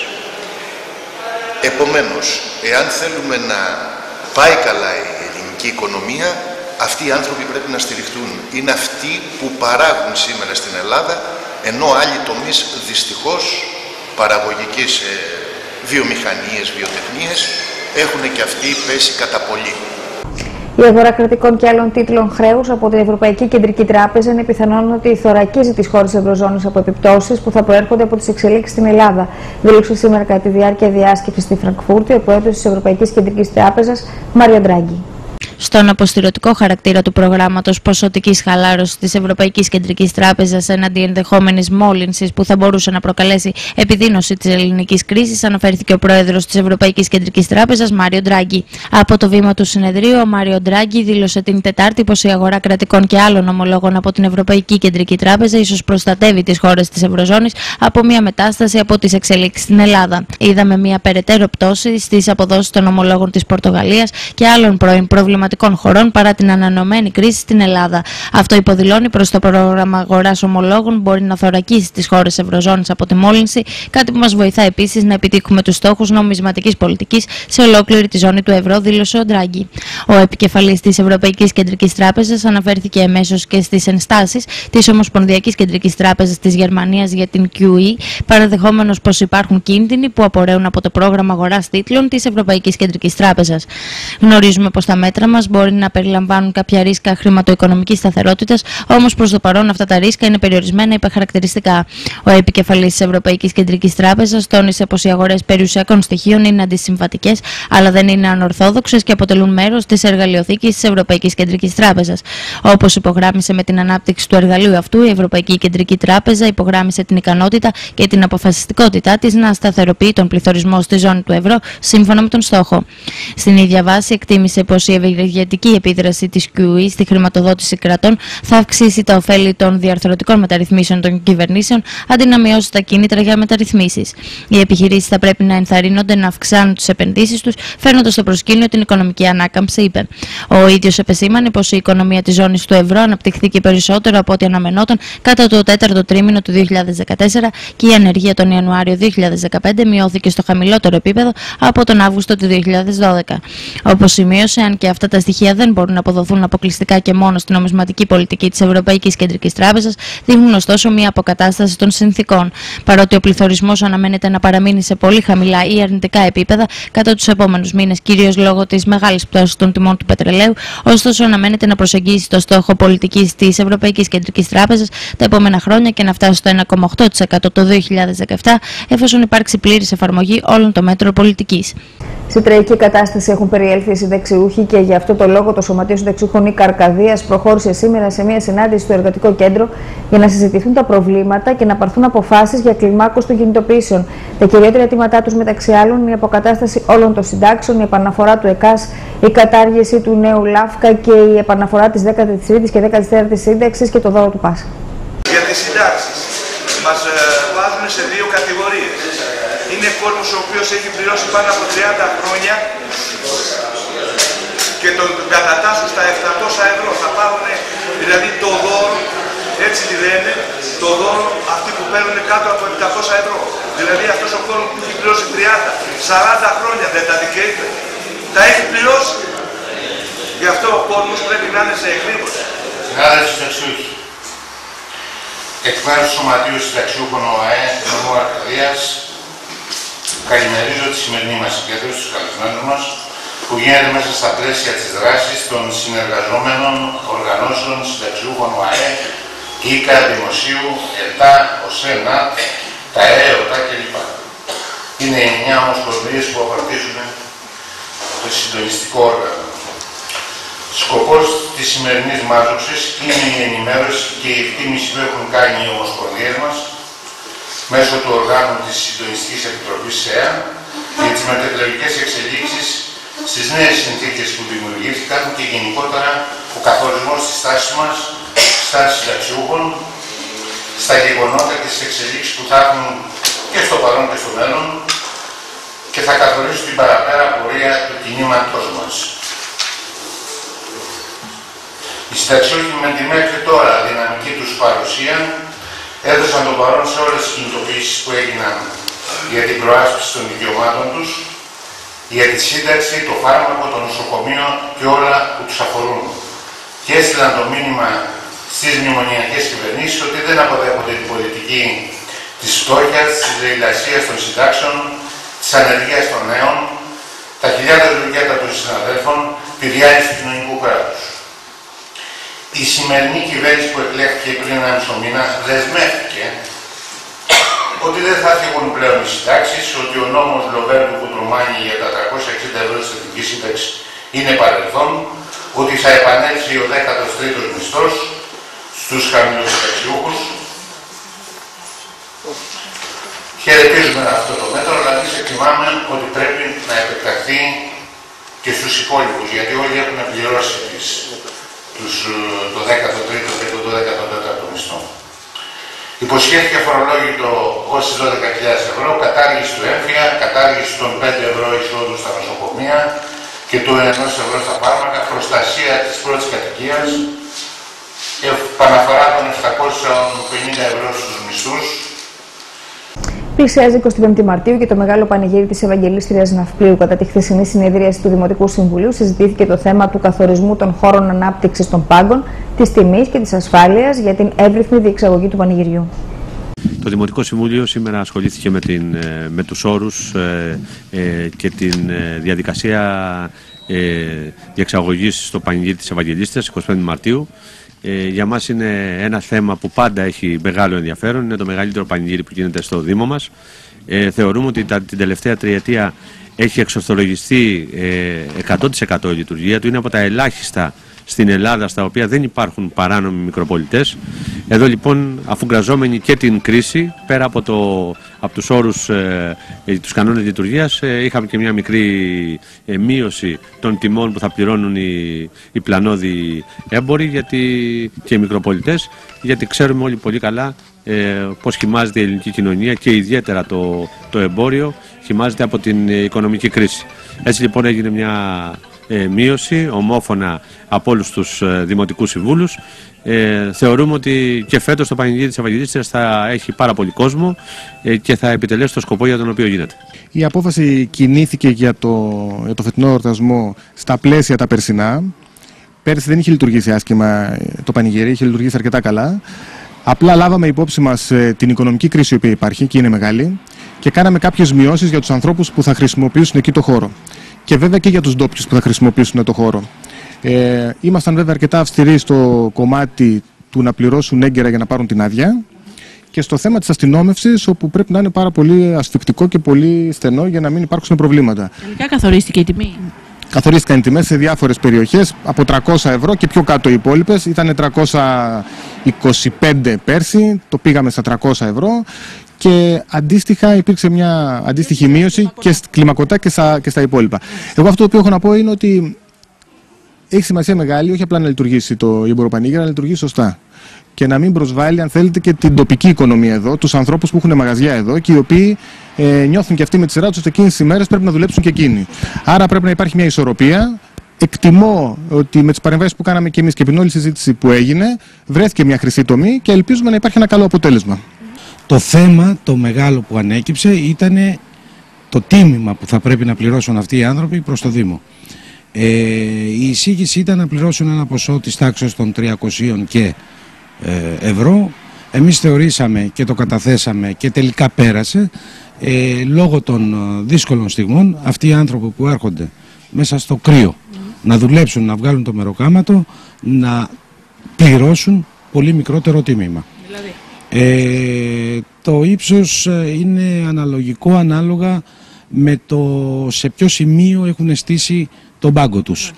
Επομένως, εάν θέλουμε να πάει καλά η ελληνική οικονομία, αυτοί οι άνθρωποι πρέπει να στηριχτούν. Είναι αυτοί που παράγουν σήμερα στην Ελλάδα, ενώ άλλοι τομείς δυστυχώς παραγωγικής ε, βιομηχανίες, βιοτεχνίες, έχουν και αυτοί πέσει κατά πολύ. Η αγορά κρατικών και άλλων τίτλων χρέους από την Ευρωπαϊκή Κεντρική Τράπεζα είναι πιθανόν ότι θωρακίζει τις χώρες Ευρωζώνης από επιπτώσεις που θα προέρχονται από τις εξελίξεις στην Ελλάδα. Δήλωσε σήμερα κατά τη διάρκεια διάσκεψης στη Φραγκφούρτη ο πρόεδρος της Ευρωπαϊκής Κεντρικής Τράπεζας, Μάριο Ντράγκη. Στον αποστηρωτικό χαρακτήρα του προγράμματος ποσοτικής χαλάρωσης της Ευρωπαϊκής Κεντρικής Τράπεζας εναντί ενδεχόμενης μόλυνσης που θα μπορούσε να προκαλέσει επιδείνωση της ελληνικής κρίσης, αναφέρθηκε ο πρόεδρος της Ευρωπαϊκής Κεντρικής Τράπεζας, Μάριο Ντράγκη. Από το βήμα του συνεδρίου, ο Μάριο Ντράγκη δήλωσε την Τετάρτη πως η αγορά κρατικών και άλλων ομολόγων από την Ευρωπαϊκή Κεντρική Τράπεζα ίσως προστατεύει τις χώρες της Ευρωζώνης από μια μετάσταση από τις εξελίξεις στην Ελλάδα. Είδαμε μια περαιτέρω πτώση στις αποδόσεις των ομολόγων της Πορτογαλίας και άλλων πρώην προβληματικών χωρών παρά την ανανεωμένη κρίση στην Ελλάδα. Αυτό υποδηλώνει προς το πρόγραμμα αγοράς ομολόγων μπορεί να θωρακίσει τις χώρες Ευρωζώνης από τη μόλυνση, κάτι που μας βοηθά επίσης να επιτύχουμε τους στόχους νομισματικής πολιτικής σε ολόκληρη τη ζώνη του ευρώ, δήλωσε ο Ντράγκη. Ο επικεφαλής της Ευρωπαϊκής Κεντρικής Τράπεζας αναφέρθηκε εμέσως και στις ενστάσεις της Ομοσπονδιακής Κεντρικής Τράπεζας της Γερμανίας για την κιου ι, παραδεχόμενος πως υπάρχουν κίνδυνοι που απορρέουν από το πρόγραμμα αγοράς τίτλων της Ευρωπαϊκής Κεντρικής Τράπεζας. Γνωρίζουμε πως τα μέτρα μας μας μπορεί να περιλαμβάνουν κάποια ρίσκα χρηματοοικονομικής σταθερότητας, όμως προς το παρόν αυτά τα ρίσκα είναι περιορισμένα υπερχαρακτηριστικά. Ο επικεφαλής της Ευρωπαϊκής Κεντρικής Τράπεζας τόνισε πως οι αγορές περιουσιακών στοιχείων είναι αντισυμβατικές, αλλά δεν είναι ανορθόδοξες και αποτελούν μέρος της εργαλειοθήκης της Ευρωπαϊκής Κεντρικής Τράπεζας. Όπως υπογράμμισε με την ανάπτυξη του εργαλείου αυτού, η Ευρωπαϊκή Κεντρική Τράπεζα υπογράμμισε την ικανότητα και την αποφασιστικότητά της να σταθεροποιεί τον πληθωρισμό στη ζώνη του ευρώ σύμφωνα με τον στόχο. Στην ίδια βάση, εκτίμησε πως η ευεργετική επίδραση της κιου ι στη χρηματοδότηση κρατών θα αυξήσει τα ωφέλη των διαρθρωτικών μεταρρυθμίσεων των κυβερνήσεων αντί να μειώσει τα κίνητρα για μεταρρυθμίσεις. Οι επιχειρήσεις θα πρέπει να ενθαρρύνονται να αυξάνουν τις επενδύσεις τους, φέρνοντας στο προσκήνιο την οικονομική ανάκαμψη, είπε. Ο ίδιος επεσήμανε πως η οικονομία της ζώνης του ευρώ αναπτυχθήκε περισσότερο από ό,τι αναμενόταν κατά το τέταρτο τρίμηνο του δύο χιλιάδες δεκατέσσερα και η ανεργία τον Ιανουάριο δύο χιλιάδες δεκαπέντε μειώθηκε στο χαμηλότερο επίπεδο από τον Αύγουστο του δύο χιλιάδες δώδεκα. Όπως σημείωσε, αν και αυτά τα στοιχεία δεν μπορούν να αποδοθούν αποκλειστικά και μόνο στην νομισματική πολιτική της Ευρωπαϊκής Κεντρικής Τράπεζας, δείχνουν ωστόσο μια αποκατάσταση των συνθήκων. Παρότι ο πληθωρισμός αναμένεται να παραμείνει σε πολύ χαμηλά ή αρνητικά επίπεδα κατά τους επόμενους μήνες, κυρίως λόγω της μεγάλης πτώσης των τιμών του πετρελαίου, ωστόσο αναμένεται να προσεγγίσει το στόχο πολιτικής της Ευρωπαϊκής Κεντρικής Τράπεζας τα επόμενα χρόνια και να φτάσει στο ένα κόμμα οκτώ τοις εκατό το δύο χιλιάδες δεκαεπτά, εφόσον υπάρξει πλήρης εφαρμογή όλων των μέτρων πολιτικής. Σε τραγική κατάσταση έχουν περιέλθει οι συνταξιούχοι και γι' αυτό το λόγο το Σωματείο Συνταξιούχων Νίκ Αρκαδίας προχώρησε σήμερα σε μια συνάντηση στο Εργατικό Κέντρο για να συζητηθούν τα προβλήματα και να πάρθουν αποφάσεις για κλιμάκωση των κινητοποιήσεων. Τα κυριότερα αιτήματά τους, μεταξύ άλλων, είναι η αποκατάσταση όλων των συντάξεων, η επαναφορά του ΕΚΑΣ, η κατάργηση του νέου ΛΑΦΚΑ και η επαναφορά της δέκατης τρίτης και δέκατης τέταρτης σύνταξης και το δώρο του Πάσχα. Για τις συντάξεις μας ε, βάζουν σε δύο κατηγορίες. Είναι κόσμος ο οποίος έχει πληρώσει πάνω από τριάντα χρόνια και τον κατατάσσουν στα επτακόσια ευρώ. Θα πάρουν δηλαδή το δώρο, έτσι τη λένε, το δώρο αυτοί που παίρνουν κάτω από επτακόσια ευρώ. Δηλαδή αυτός ο κόσμος που έχει πληρώσει τριάντα σαράντα χρόνια δεν τα δικαιείται. Τα έχει πληρώσει. Γι' αυτό ο κόσμος πρέπει να είναι σε εκδήλωση. Συνάδελφοι συνταξιούχοι, εκ μέρους του Σωματείου Συνταξιούχων ΟΑΕ νομού Αρκαδίας, καλημερίζω τη σημερινή μας συγκέντρωση στους καλεσμένους μας, που γίνεται μέσα στα πλαίσια της δράσης των συνεργαζόμενων οργανώσεων συνταξιούχων ΟΑΕ, ΙΚΑ, Δημοσίου, ΕΛΤΑ, ΟΣΕΝΑ, τα ΕΕΟΤΑ κλπ. Είναι οι εννιά ομοσπονδίες που απαρτίζουν το συντονιστικό όργανο. Σκοπός της σημερινής μάζοξης είναι η ενημέρωση και η εκτίμηση που έχουν κάνει οι ομοσπονδίες μας μέσω του οργάνου της Συντονιστικής Επιτροπής ΣΕΑ για τις μετεκλογικές εξελίξεις στις νέες συνθήκες που δημιουργήθηκαν και γενικότερα ο καθορισμός της στάσης μας, στάσης συνταξιούχων, στα γεγονότα και στις εξελίξεις που θα έχουν και στο παρόν και στο μέλλον και θα καθορίσουν την παραπέρα πορεία του κινήματός μας. Οι συνταξιούχοι με τη μέχρι τώρα δυναμική τους παρουσία έδωσαν τον παρόν σε όλες τις κινητοποιήσεις που έγιναν για την προάσπιση των δικαιωμάτων τους, για τη σύνταξη, το φάρμακο, το νοσοκομείο και όλα που τους αφορούν. Και έστειλαν το μήνυμα στις μνημονιακές κυβερνήσεις ότι δεν αποδέχονται την πολιτική της φτώχειας, της λαιλασίας των συντάξεων, της ανεργίας των νέων, τα χιλιάδες λουκέτα των συναδέλφων, τη διάλυση του κοινωνικού κράτους. Η σημερινή κυβέρνηση που εκλέχθηκε πριν ένα μισό μήνα δεσμεύτηκε ότι δεν θα φύγουν πλέον οι συντάξεις, ότι ο νόμος Λοβέρντου που τρομάνει για τα τριακόσια εξήντα ευρώ της εθνικής σύνταξης είναι παρελθόν, ότι θα επανέλθει ο δέκατος τρίτος μισθός στους χαμηλοσυνταξιούχους. Χαιρετίζουμε αυτό το μέτρο, αλλά εμείς εκτιμάμε ότι πρέπει να επεκταθεί και στους υπόλοιπους, γιατί όλοι έχουν πληρώσει τις, τους, το δέκατο τρίτο και το δέκατο τέταρτο μισθό. Υποσχέθηκε φορολόγητο ως τις δώδεκα χιλιάδες ευρώ, κατάργηση του έμφυα, κατάργηση των πέντε ευρώ εισόδου στα νοσοκομεία και του ενός ευρώ στα φάρμακα, προστασία της πρώτης κατοικίας, επαναφορά των επτακόσια πενήντα ευρώ στους μισθούς. Πλησιάζει εικοστή πέμπτη Μαρτίου και το μεγάλο πανηγύρι της Ευαγγελίστριας Ναυπλίου. Κατά τη χθεσινή συνεδρίαση του Δημοτικού Συμβουλίου συζητήθηκε το θέμα του καθορισμού των χώρων ανάπτυξης των πάγκων, της τιμής και της ασφάλειας για την εύρυθμη διεξαγωγή του πανηγυριού. Το Δημοτικό Συμβούλιο σήμερα ασχολήθηκε με, την, με τους όρους ε, ε, και την διαδικασία ε, διεξαγωγής στο πανηγύρι της Ευαγγελίστριας εικοστή πέμπτη Μαρτίου. Ε, για μας είναι ένα θέμα που πάντα έχει μεγάλο ενδιαφέρον, είναι το μεγαλύτερο πανηγύρι που γίνεται στο Δήμο μας. Ε, θεωρούμε ότι τα, την τελευταία τριετία έχει εξορθολογιστεί ε, εκατό τοις εκατό η λειτουργία του, είναι από τα ελάχιστα στην Ελλάδα στα οποία δεν υπάρχουν παράνομοι μικροπολιτές. Εδώ λοιπόν, αφού γκραζόμενοι και την κρίση, πέρα από, το, από τους όρους, ε, ε, τους κανόνες λειτουργίας, ε, είχαμε και μια μικρή ε, μείωση των τιμών που θα πληρώνουν οι, οι πλανώδοι έμποροι γιατί, και οι μικροπολιτές, γιατί ξέρουμε όλοι πολύ καλά ε, πώς χυμάζεται η ελληνική κοινωνία και ιδιαίτερα το, το εμπόριο χυμάζεται από την ε, οικονομική κρίση. Έτσι λοιπόν έγινε μια ε, μείωση ομόφωνα από όλους τους ε, δημοτικούς συμβούλους. Ε, θεωρούμε ότι και φέτος το πανηγύρι της Ευαγγελίστριας θα έχει πάρα πολύ κόσμο ε, και θα επιτελέσει το σκοπό για τον οποίο γίνεται. Η απόφαση κινήθηκε για το, για το φετινό εορτασμό στα πλαίσια τα περσινά. Πέρσι δεν είχε λειτουργήσει άσχημα το πανηγύρι, είχε λειτουργήσει αρκετά καλά. Απλά λάβαμε υπόψη μας ε, την οικονομική κρίση που υπάρχει και είναι μεγάλη και κάναμε κάποιες μειώσεις για τους ανθρώπους που θα χρησιμοποιήσουν εκεί το χώρο. Και βέβαια και για τους ντόπιους που θα χρησιμοποιήσουν το χώρο. Ε, ήμασταν βέβαια αρκετά αυστηροί στο κομμάτι του να πληρώσουν έγκαιρα για να πάρουν την άδεια και στο θέμα της αστυνόμευσης, όπου πρέπει να είναι πάρα πολύ ασφικτικό και πολύ στενό για να μην υπάρξουν προβλήματα. Τελικά καθορίστηκε η τιμή. Καθορίστηκαν οι τιμές σε διάφορες περιοχές από τριακόσια ευρώ και πιο κάτω οι υπόλοιπες. Ήταν τριακόσια είκοσι πέντε πέρσι, το πήγαμε στα τριακόσια ευρώ. Και αντίστοιχα υπήρξε μια αντίστοιχη μείωση και κλιμακωτά και στα, και στα υπόλοιπα. Εγώ αυτό που έχω να πω είναι ότι έχει σημασία μεγάλη, όχι απλά να λειτουργήσει το εμποροπανήγυρα, να λειτουργήσει σωστά. Και να μην προσβάλλει, αν θέλετε, και την τοπική οικονομία εδώ, τους ανθρώπους που έχουν μαγαζιά εδώ και οι οποίοι ε, νιώθουν και αυτοί με τη σειρά τους ότι εκείνες τις ημέρες πρέπει να δουλέψουν και εκείνοι. Άρα πρέπει να υπάρχει μια ισορροπία. Εκτιμώ ότι με τις παρεμβάσεις που κάναμε και εμείς και την όλη συζήτηση που έγινε, βρέθηκε μια χρυσή τομή και ελπίζουμε να υπάρχει ένα καλό αποτέλεσμα. Το θέμα, το μεγάλο που ανέκυψε, ήταν το τίμημα που θα πρέπει να πληρώσουν αυτοί οι άνθρωποι προς το Δήμο. Ε, η εισήγηση ήταν να πληρώσουν ένα ποσό της τάξης των τριακόσια και ε, ευρώ. Εμείς θεωρήσαμε και το καταθέσαμε και τελικά πέρασε. Ε, λόγω των δύσκολων στιγμών, αυτοί οι άνθρωποι που έρχονται μέσα στο κρύο mm. να δουλέψουν, να βγάλουν το μεροκάματο, να πληρώσουν πολύ μικρότερο τίμημα. Δηλαδή. Ε, το ύψος είναι αναλογικό ανάλογα με το σε ποιο σημείο έχουν στήσει τον πάγκο τους.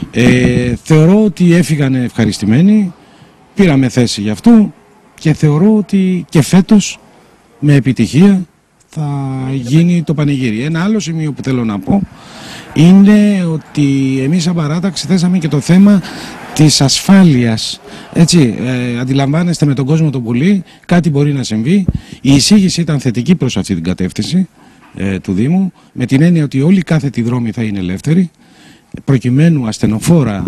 Ε, θεωρώ ότι έφυγαν ευχαριστημένοι, πήραμε θέση γι' αυτό και θεωρώ ότι και φέτος με επιτυχία θα γίνει το πανηγύρι. Ένα άλλο σημείο που θέλω να πω είναι ότι εμείς σαν παράταξη θέσαμε και το θέμα της ασφάλειας. Έτσι, ε, αντιλαμβάνεστε με τον κόσμο το πολύ, κάτι μπορεί να συμβεί. Η εισήγηση ήταν θετική προς αυτή την κατεύθυνση ε, του Δήμου, με την έννοια ότι όλοι οι κάθετοι δρόμοι θα είναι ελεύθεροι, προκειμένου ασθενοφόρα,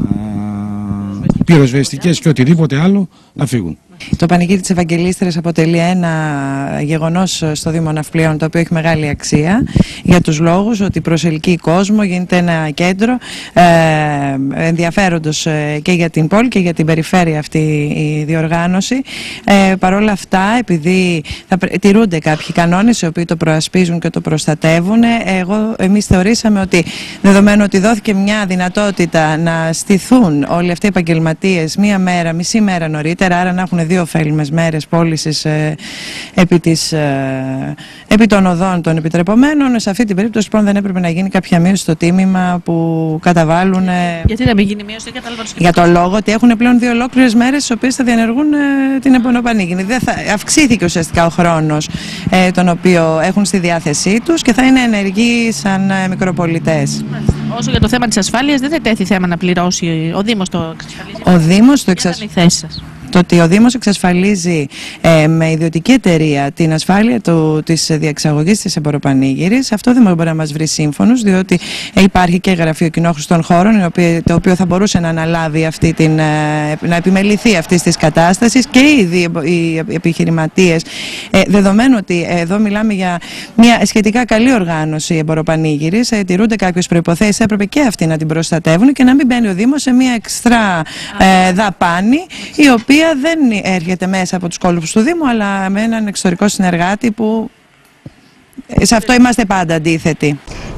πυροσβεστικές και οτιδήποτε άλλο να φύγουν. Το πανηγύρι της Ευαγγελίστριας αποτελεί ένα γεγονός στο Δήμο Ναυπλίων το οποίο έχει μεγάλη αξία για τους λόγους ότι προσελκύει κόσμο, γίνεται ένα κέντρο ε, ενδιαφέροντος και για την πόλη και για την περιφέρεια αυτή η διοργάνωση. Ε, Παρ' όλα αυτά, επειδή θα τηρούνται κάποιοι κανόνες οι οποίοι το προασπίζουν και το προστατεύουν, εγώ, εμείς θεωρήσαμε ότι δεδομένου ότι δόθηκε μια δυνατότητα να στηθούν όλοι αυτοί οι επαγγελματίες μία μέρα, μισή μέρα νωρίτερα, άρα να έχουν δύο ωφέλιμες μέρες πώλησης ε, επί, της, ε, επί των οδών των επιτρεπωμένων. Σε αυτή την περίπτωση λοιπόν δεν έπρεπε να γίνει κάποια μείωση στο τίμημα που καταβάλουν. Ε, Γιατί να μην γίνει μείωση, δεν καταλαβαίνω. Για το λόγο ότι έχουν πλέον δύο ολόκληρες μέρες στις οποίες θα διενεργούν ε, την επωνοπανήγυνη. Δεν θα, αυξήθηκε ουσιαστικά ο χρόνος ε, τον οποίο έχουν στη διάθεσή τους και θα είναι ενεργοί σαν ε, μικροπολιτές. Όσο για το θέμα της ασφάλειας, δεν θα τέθει θέμα να πληρώσει ο Δήμος το εξασφαλίζει. Ο Δήμος το εξασφαλίζει. Το ότι ο Δήμος εξασφαλίζει ε, με ιδιωτική εταιρεία την ασφάλεια του, της διεξαγωγής της εμποροπανήγυρης, αυτό δεν μπορεί να μας βρει σύμφωνος, διότι ε, υπάρχει και γραφείο κοινόχρηστων χώρων, το οποίο θα μπορούσε να αναλάβει αυτή την, ε, να επιμεληθεί αυτή της κατάστασης και ήδη οι επιχειρηματίες, ε, δεδομένου ότι εδώ μιλάμε για μια σχετικά καλή οργάνωση εμποροπανήγυρης, ε, τηρούνται κάποιες προϋποθέσεις, έπρεπε και αυτοί να την προστατεύουν και να μην μπαίνει ο Δήμος σε μια εξτρά ε, δαπάνη, η οποία δεν έρχεται μέσα από τους κόλπους του Δήμου, αλλά με έναν εξωτερικό συνεργάτη που σε αυτό είμαστε πάντα αντίθετοι.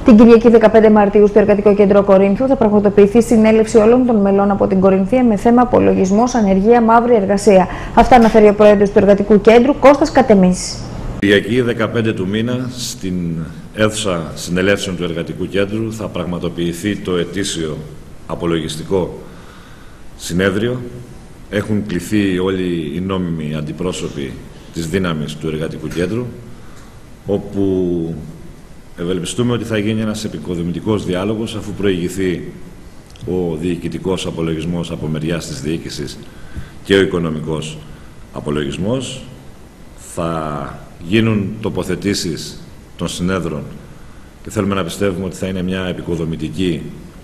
Την Κυριακή δεκαπέντε Μαρτίου στο Εργατικό Κέντρο Κορίνθου θα πραγματοποιηθεί συνέλευση όλων των μελών από την Κορινθία με θέμα απολογισμός, ανεργία, μαύρη εργασία. Αυτά αναφέρει ο πρόεδρος του Εργατικού Κέντρου, Κώστας Κατεμής. Κυριακή δεκαπέντε του μήνα στην αίθουσα συνελεύσεων του Εργατικού Κέντρου θα πραγματοποιηθεί το ετήσιο απολογιστικό συνέδριο. Έχουν κληθεί όλοι οι νόμιμοι αντιπρόσωποι της δύναμης του Εργατικού Κέντρου, όπου ευελπιστούμε ότι θα γίνει ένας επικοδομητικός διάλογος αφού προηγηθεί ο διοικητικός απολογισμός από μεριάς της διοίκησης και ο οικονομικός απολογισμός. Θα γίνουν τοποθετήσεις των συνέδρων και θέλουμε να πιστεύουμε ότι θα είναι μια επικοδομητική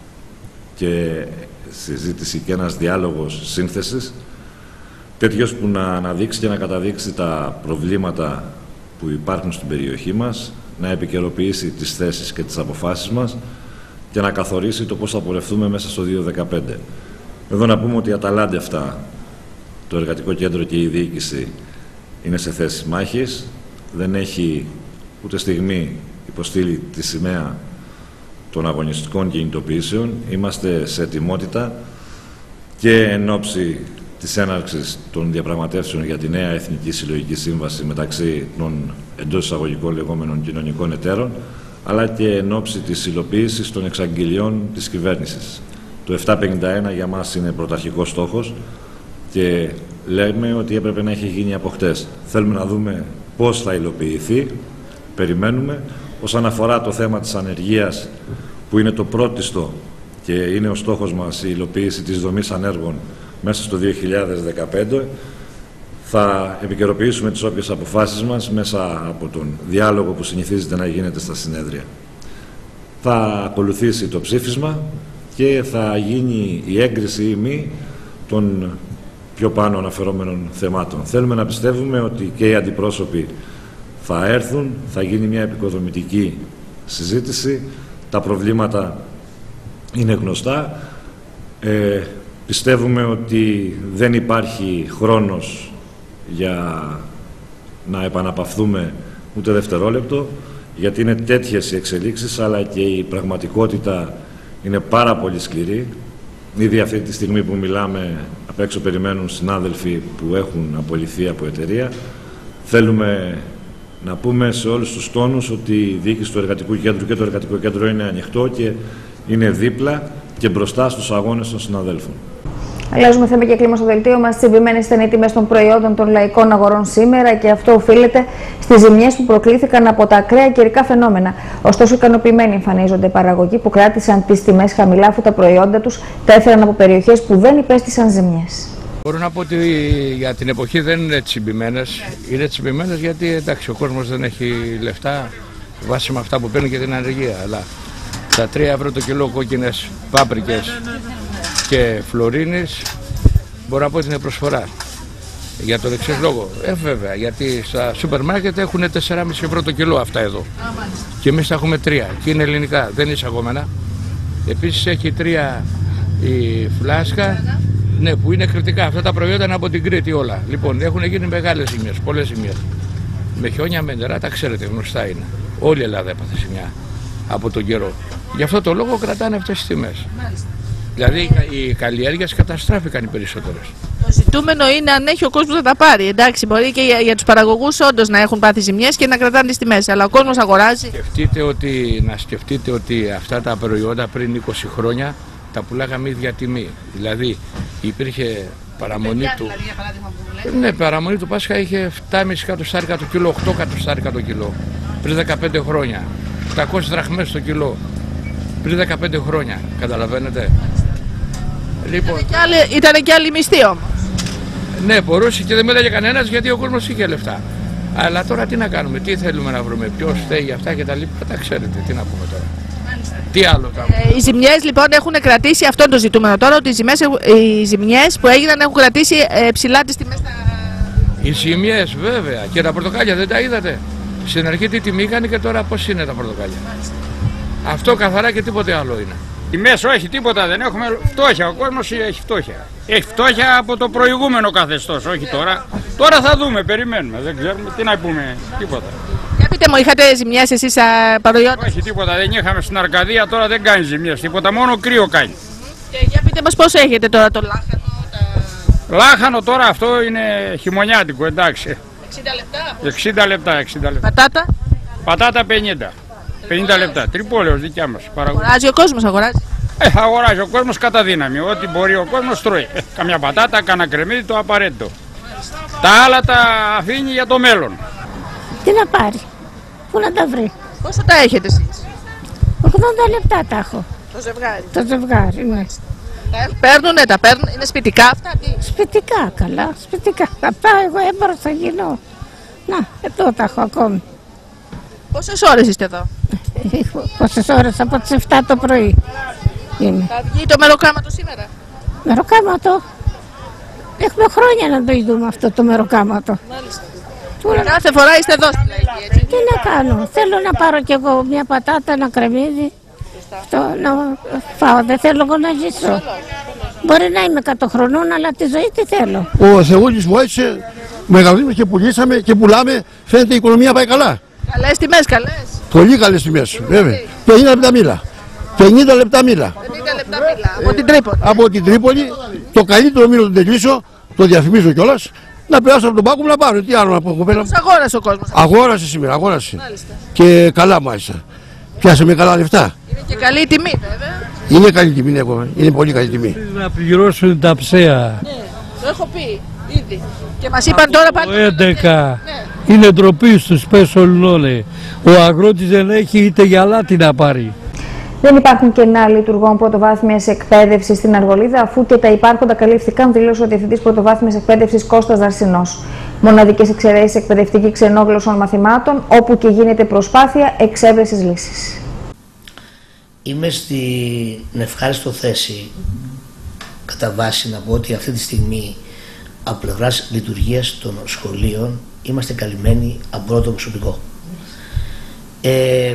και συζήτηση και ένας διάλογος σύνθεσης, τέτοιος που να αναδείξει και να καταδείξει τα προβλήματα που υπάρχουν στην περιοχή μας, να επικαιροποιήσει τις θέσεις και τις αποφάσεις μας και να καθορίσει το πώς θα πορευτούμε μέσα στο δύο χιλιάδες δεκαπέντε. Εδώ να πούμε ότι αταλάντευτα το Εργατικό Κέντρο και η διοίκηση είναι σε θέση μάχης, δεν έχει ούτε στιγμή υποστείλει τη σημαία των αγωνιστικών κινητοποιήσεων. Είμαστε σε ετοιμότητα και εν ώψη της έναρξης των διαπραγματεύσεων για τη νέα Εθνική Συλλογική Σύμβαση μεταξύ των εντός εισαγωγικών λεγόμενων κοινωνικών εταίρων, αλλά και εν ώψη της υλοποίησης των εξαγγελιών της κυβέρνησης. Το επτακόσια πενήντα ένα για μας είναι πρωταρχικός στόχος και λέμε ότι έπρεπε να έχει γίνει από χτες. Θέλουμε να δούμε πώς θα υλοποιηθεί, περιμένουμε. Όσον αφορά το θέμα της ανεργίας, που είναι το πρώτιστο και είναι ο στόχος μας η υλοποίηση της δομής ανέργων μέσα στο δύο χιλιάδες δεκαπέντε, θα επικαιροποιήσουμε τις όποιες αποφάσεις μας μέσα από τον διάλογο που συνηθίζεται να γίνεται στα συνέδρια. Θα ακολουθήσει το ψήφισμα και θα γίνει η έγκριση ή μη των πιο πάνω αναφερόμενων θεμάτων. Θέλουμε να πιστεύουμε ότι και οι αντιπρόσωποι θα έρθουν, θα γίνει μια επικοδομητική συζήτηση, τα προβλήματα είναι γνωστά. Ε, πιστεύουμε ότι δεν υπάρχει χρόνος για να επαναπαυθούμε ούτε δευτερόλεπτο, γιατί είναι τέτοιες οι εξελίξεις, αλλά και η πραγματικότητα είναι πάρα πολύ σκληρή. Ήδη αυτή τη στιγμή που μιλάμε, απ' έξω περιμένουν συνάδελφοι που έχουν απολυθεί από εταιρεία. Θέλουμε να πούμε σε όλους τους τόνους ότι η διοίκηση του Εργατικού Κέντρου και το Εργατικό Κέντρο είναι ανοιχτό και είναι δίπλα και μπροστά στους αγώνες των συναδέλφων. Αλλάζουμε θέμα και κλίμα στο δελτίο μας. Τσιμπημένες ήταν οι τιμές των προϊόντων των λαϊκών αγορών σήμερα και αυτό οφείλεται στις ζημιές που προκλήθηκαν από τα ακραία καιρικά φαινόμενα. Ωστόσο, ικανοποιημένοι εμφανίζονται παραγωγοί που κράτησαν τις τιμές χαμηλά, αφού τα προϊόντα τους τα έφεραν από περιοχές που δεν υπέστησαν ζημιές. Μπορώ να πω ότι για την εποχή δεν είναι τσιμπημένες. Είναι τσιμπημένες γιατί εντάξει, ο κόσμος δεν έχει λεφτά βάσει με αυτά που παίρνει και την ανεργία. Αλλά τα τρία ευρώ το κιλό κόκκινες πάπρικες και φλωρίνης μπορώ να πω ότι είναι προσφορά. Για τον εξής λόγο. Ε, βέβαια, γιατί στα σούπερ μάρκετ έχουν τέσσερα κόμμα πέντε ευρώ το κιλό αυτά εδώ. Και εμείς τα έχουμε τρία. Και είναι ελληνικά, δεν είναι εισαγόμενα. Επίσης έχει τρία η φλάσκα. Ναι, που είναι κριτικά. Αυτά τα προϊόντα είναι από την Κρήτη όλα. Λοιπόν, έχουν γίνει μεγάλες ζημιές, πολλές ζημιές. Με χιόνια, με νερά, τα ξέρετε, γνωστά είναι. Όλη η Ελλάδα έπαθε ζημιά από τον καιρό. Γι' αυτό το λόγο κρατάνε αυτές τις τιμές. Δηλαδή οι καλλιέργειες καταστράφηκαν οι περισσότερες. Το ζητούμενο είναι αν έχει ο κόσμος να τα πάρει. Εντάξει, μπορεί και για, για τους παραγωγούς όντως να έχουν πάθει ζημιές και να κρατάνε τις τιμές. Αλλά ο κόσμος αγοράζει. Σκεφτείτε ότι, να σκεφτείτε ότι αυτά τα προϊόντα πριν είκοσι χρόνια τα πουλάγαμε ίδια τιμή. Δηλαδή υπήρχε παραμονή του. Δηλαδή, για παράδειγμα, που ναι, παραμονή του Πάσχα είχε επτά κόμμα πέντε εκατοστάρικα το κιλό, οκτώ εκατοστάρικα το κιλό. Πριν δεκαπέντε χρόνια. οκτακόσιες δραχμές το κιλό. Πριν δεκαπέντε χρόνια. Καταλαβαίνετε. Λοιπόν, ήταν, και άλλη, ήταν και άλλη μισθή όμως. Ναι, μπορούσε και δεν μέταγε κανένας γιατί ο κόσμος είχε λεφτά. Αλλά τώρα τι να κάνουμε, τι θέλουμε να βρούμε, ποιος θέλει για αυτά και τα λοιπά. Τα ξέρετε, τι να πούμε τώρα. Τι άλλο θα πούμε. Ε, οι ζημιές λοιπόν έχουν κρατήσει, αυτό είναι το ζητούμενο τώρα, ότι οι ζημιές, οι ζημιές που έγιναν έχουν κρατήσει ε, ψηλά τις τιμές. Τα... Οι ζημιές βέβαια, και τα πορτοκάλια δεν τα είδατε. Στην αρχή τι τιμή είχαν και τώρα πώς είναι τα πορτοκάλια. Μάλιστα. Αυτό καθαρά και τίποτε άλλο είναι. Τιμές όχι τίποτα, δεν έχουμε φτώχεια, ο κόσμος έχει φτώχεια. Έχει φτώχεια από το προηγούμενο καθεστώς, όχι τώρα. Τώρα θα δούμε, περιμένουμε, δεν ξέρουμε τι να πούμε, τίποτα. Για πείτε πείτε μου, είχατε ζημιές εσείς παροϊόντες? Όχι, τίποτα δεν είχαμε στην Αρκαδία, τώρα δεν κάνει ζημιές, τίποτα, μόνο κρύο κάνει. Και για πείτε μας πώς έχετε τώρα το λάχανο? Τα... Λάχανο τώρα αυτό είναι χειμωνιάτικο, εντάξει. εξήντα λεπτά. εξήντα λεπτά, εξήντα λεπτά. Πατάτα? Πατάτα πενήντα. πενήντα λεπτά. Τρίπολεως δικιά μας. Αγοράζει ο κόσμος, αγοράζει. Ε, αγοράζει ο κόσμος κατά δύναμη. Ό,τι μπορεί ο κόσμος τρώει. Ε, καμιά πατάτα, κανένα κρεμμύδι, το απαραίτητο. Τα άλλα τα αφήνει για το μέλλον. Τι να πάρει, πού να τα βρει. Πόσο τα έχετε εσείς? ογδόντα λεπτά τα έχω. Το ζευγάρι. Το ζευγάρι, ναι. Τα παίρνουνε, τα παίρνουν, είναι σπιτικά αυτά? Τι? Σπιτικά, καλά, σπιτικά. Θα πάω εγώ έμπορος, θα γίνω. Να, εδώ τα έχω ακόμη. Πόσες ώρες είστε εδώ? Πόσες ώρες, από τις εφτά το πρωί είμαι. Θα βγει το μεροκάματο σήμερα? Μεροκάματο. Έχουμε χρόνια να το ειδούμε αυτό το μεροκάματο. Μάλιστα. Κάθε φορά είστε εδώ στην Λαϊκή, έτσι? Τι να κάνω, θέλω να πάρω κι εγώ μια πατάτα, ένα κρεμμύδι. Αυτό, να φάω, δεν θέλω εγώ να ζήσω. Μπορεί να είμαι εκατό χρονών, αλλά τη ζωή τι θέλω. Ο Θεούλης βοήθησε, μεγαλύνουμε και πουλήσαμε και πουλάμε, φαίνεται η οικονομία πάει καλά. Καλές τιμές, καλές. Πολύ καλές τιμές, βέβαια. πενήντα λεπτά μίλα. πενήντα λεπτά μίλα. πενήντα λεπτά μίλα. Από την Τρίπολη. Από την Τρίπολη, το καλύτερο μήλο το τελειώσω, το διαφημίζω κιόλας. Να περάσω από τον πάγκο μου να πάρω. Τι άλλο να πω, κοπέλα. Πώς αγόρασε ο κόσμος? Αγόρασε σήμερα, αγόρασε. Μάλιστα. Και καλά μάλιστα. Πιάσαμε καλά λεφτά. Είναι και καλή τιμή, βέβαια. Είναι καλή τιμή, ναι, είναι πολύ καλή τιμή. Να πληρώσουν τα ψέα. Ναι, το έχω πει ήδη. Και μας είπαν τώρα πάλι. Το έντεκα. Ναι. Είναι ντροπή στους πέσουν όλοι. Ο αγρότης δεν έχει είτε γυαλάτι να πάρει. Δεν υπάρχουν κενά λειτουργών πρωτοβάθμιας εκπαίδευσης στην Αργολίδα, αφού και τα υπάρχοντα καλύφθηκαν, δήλωσε ο Διευθυντής Πρωτοβάθμιας Εκπαίδευσης Κώστας Δαρσινός. Μοναδικές εξαιρέσεις εκπαιδευτική ξενόγλωσσων μαθημάτων, όπου και γίνεται προσπάθεια εξέβρεσης λύσης. Είμαι στην ευχάριστο θέση, κατά βάση, να πω ότι αυτή τη στιγμή από πλευράς λειτουργίας των σχολείων είμαστε καλυμμένοι από πρώτο προσωπικό. Ε,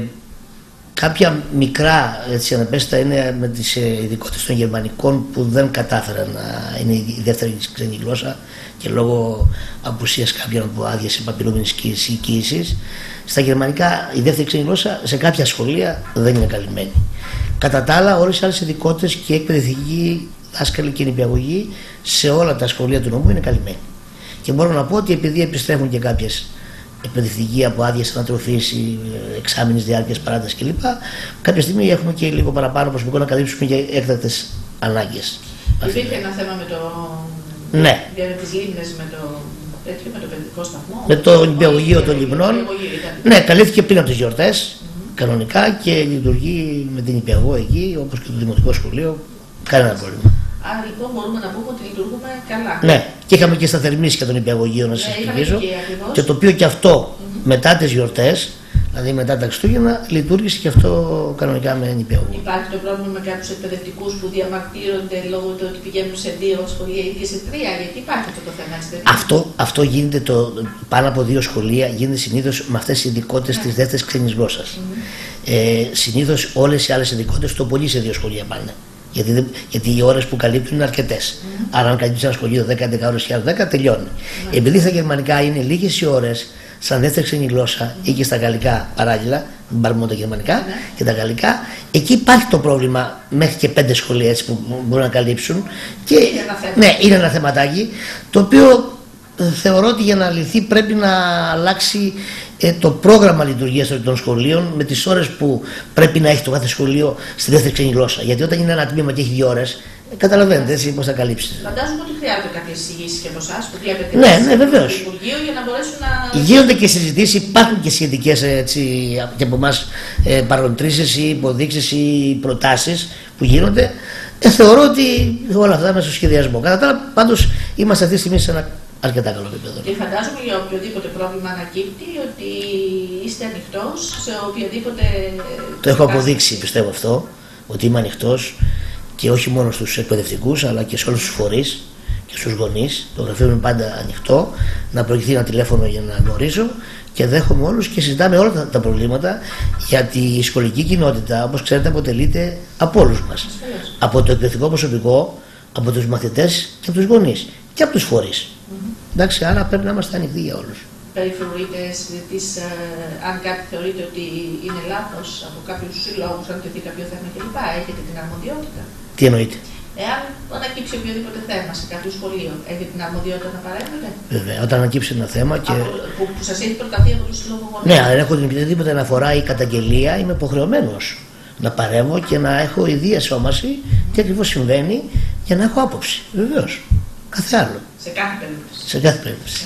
κάποια μικρά έτσι, αναπέστα είναι με τις ειδικότητες των γερμανικών που δεν κατάφεραν να είναι η δεύτερη ξένη γλώσσα και λόγω απουσίας κάποιων από άδειες επαπειλούμενης κοίησης. Στα γερμανικά η δεύτερη ξένη γλώσσα σε κάποια σχολεία δεν είναι καλυμμένη. Κατά τα άλλα, όλες οι άλλες ειδικότητες και εκπαιδευτική, δάσκαλοι και νηπιαγωγοί σε όλα τα σχολεία του νομού είναι καλυμμένοι. Και μπορώ να πω ότι επειδή επιστρέφουν και κάποιες εκπαιδευτικοί από άδειες ανατροφής ή εξάμηνης διάρκειας παράταση κλπ. Κάποια στιγμή έχουμε και λίγο παραπάνω προσωπικό να καλύψουμε και έκτακτες ανάγκες. Υπήρχε ένα θέμα με το. Ναι. Για τις λίμνες, με το. τέτοιο, με το παιδικό σταθμό. Με το νηπιαγωγείο των Λιμνών. Ναι, καλύφθηκε πριν από τις γιορτές. Mm-hmm. Κανονικά και λειτουργεί με την νηπιαγωγό εκεί, όπως και το δημοτικό σχολείο. Κανένα πρόβλημα. Άρα λοιπόν μπορούμε να πούμε ότι λειτουργούμε καλά. Ναι, και είχαμε και σταθερμίσια των νηπιαγωγείων, να σας εξηγήσω. Και, και το οποίο και αυτό mm-hmm. μετά τις γιορτές, δηλαδή μετά τα Χριστούγεννα, λειτουργήσε και αυτό κανονικά με νηπιαγωγό. Υπάρχει το πρόβλημα με κάποιους εκπαιδευτικούς που διαμαρτύρονται λόγω του ότι πηγαίνουν σε δύο σχολεία ή και σε τρία, γιατί υπάρχει αυτό το θέμα της παιδείας. Αυτό, αυτό γίνεται το, πάνω από δύο σχολεία, γίνεται συνήθως με αυτές τις ειδικότητες της δεύτερης ξένης γλώσσας. Mm-hmm. Ε, συνήθως όλες οι άλλες ειδικότητες το πολύ σε δύο σχολεία πάνε. Γιατί, γιατί οι ώρες που καλύπτουν είναι αρκετές. Mm. Άρα, αν καλύπτει ένα σχολείο δέκα έντεκα ώρες και δέκα, τελειώνει. Mm. Επειδή στα γερμανικά είναι λίγες οι ώρες, σαν δεύτερη ξένη γλώσσα mm. ή και στα γαλλικά παράλληλα, δεν πάρουμε μόνο τα γερμανικά mm. και τα γαλλικά, εκεί υπάρχει το πρόβλημα μέχρι και πέντε σχολεία έτσι, που μπορούν να καλύψουν. Και, είναι ναι, είναι ένα θεματάκι το οποίο ε, θεωρώ ότι για να λυθεί πρέπει να αλλάξει ε, το πρόγραμμα λειτουργίας των σχολείων με τις ώρες που πρέπει να έχει το κάθε σχολείο στη δεύτερη ξένη γλώσσα. Γιατί όταν είναι ένα τμήμα και έχει δύο ώρες, ε, καταλαβαίνετε έτσι πώς θα καλύψει. Φαντάζομαι ότι χρειάζονται κάποιες εισηγήσεις και από εσάς που βλέπετε ναι, ναι, βεβαίως. στο Υπουργείο για να μπορέσουν να. Γίνονται και συζητήσεις, υπάρχουν και σχετικές έτσι, και από εμάς ε, παροτρήσεις ή υποδείξεις ή προτάσεις που γίνονται. Ε, θεωρώ ότι όλα αυτά είναι στο σχεδιασμό. Κατά τα άλλα, πάντως είμαστε αυτή τη στιγμή σε ένα αρκετά καλό επίπεδο. Και φαντάζομαι για οποιοδήποτε πρόβλημα ανακύπτει ότι είστε ανοιχτός σε οποιοδήποτε. Το έχω αποδείξει, πιστεύω αυτό, ότι είμαι ανοιχτός και όχι μόνο στους εκπαιδευτικούς αλλά και σε όλους τους φορείς και στους γονείς. Το γραφείο είναι πάντα ανοιχτό, να προηγηθεί ένα τηλέφωνο για να γνωρίζω και δέχομαι όλους και συζητάμε όλα τα, τα προβλήματα, γιατί η σχολική κοινότητα, όπως ξέρετε, αποτελείται από όλους μας. Από το εκπαιδευτικό προσωπικό, από τους μαθητές και από τους γονείς και από τους φορείς. Mm-hmm. Εντάξει, άρα πρέπει να είμαστε ανοιχτοί για όλους. περιφρουρήτες, της, ε, αν κάτι θεωρείτε ότι είναι λάθος από κάποιους συλλόγους, αν τεθεί κάποιο θέμα κλπ. Έχετε την αρμοδιότητα. Τι εννοείτε? Εάν ανακύψει οποιοδήποτε θέμα σε κάποιο σχολείο, έχετε την αρμοδιότητα να παρέμβετε? Βέβαια, όταν ανακύψει ένα θέμα και. Από, που, που σας έχει προταθεί από το Σύλλογο Γονέων. Ναι, αν έχω την οποιαδήποτε αναφορά ή καταγγελία, είμαι υποχρεωμένος να παρέμβω και να έχω ιδία σώμαση τι ακριβώς συμβαίνει για να έχω άποψη. Βεβαίως. Κάθε άλλο. Σε κάθε περίπτωση. Σε κάθε περίπτωση.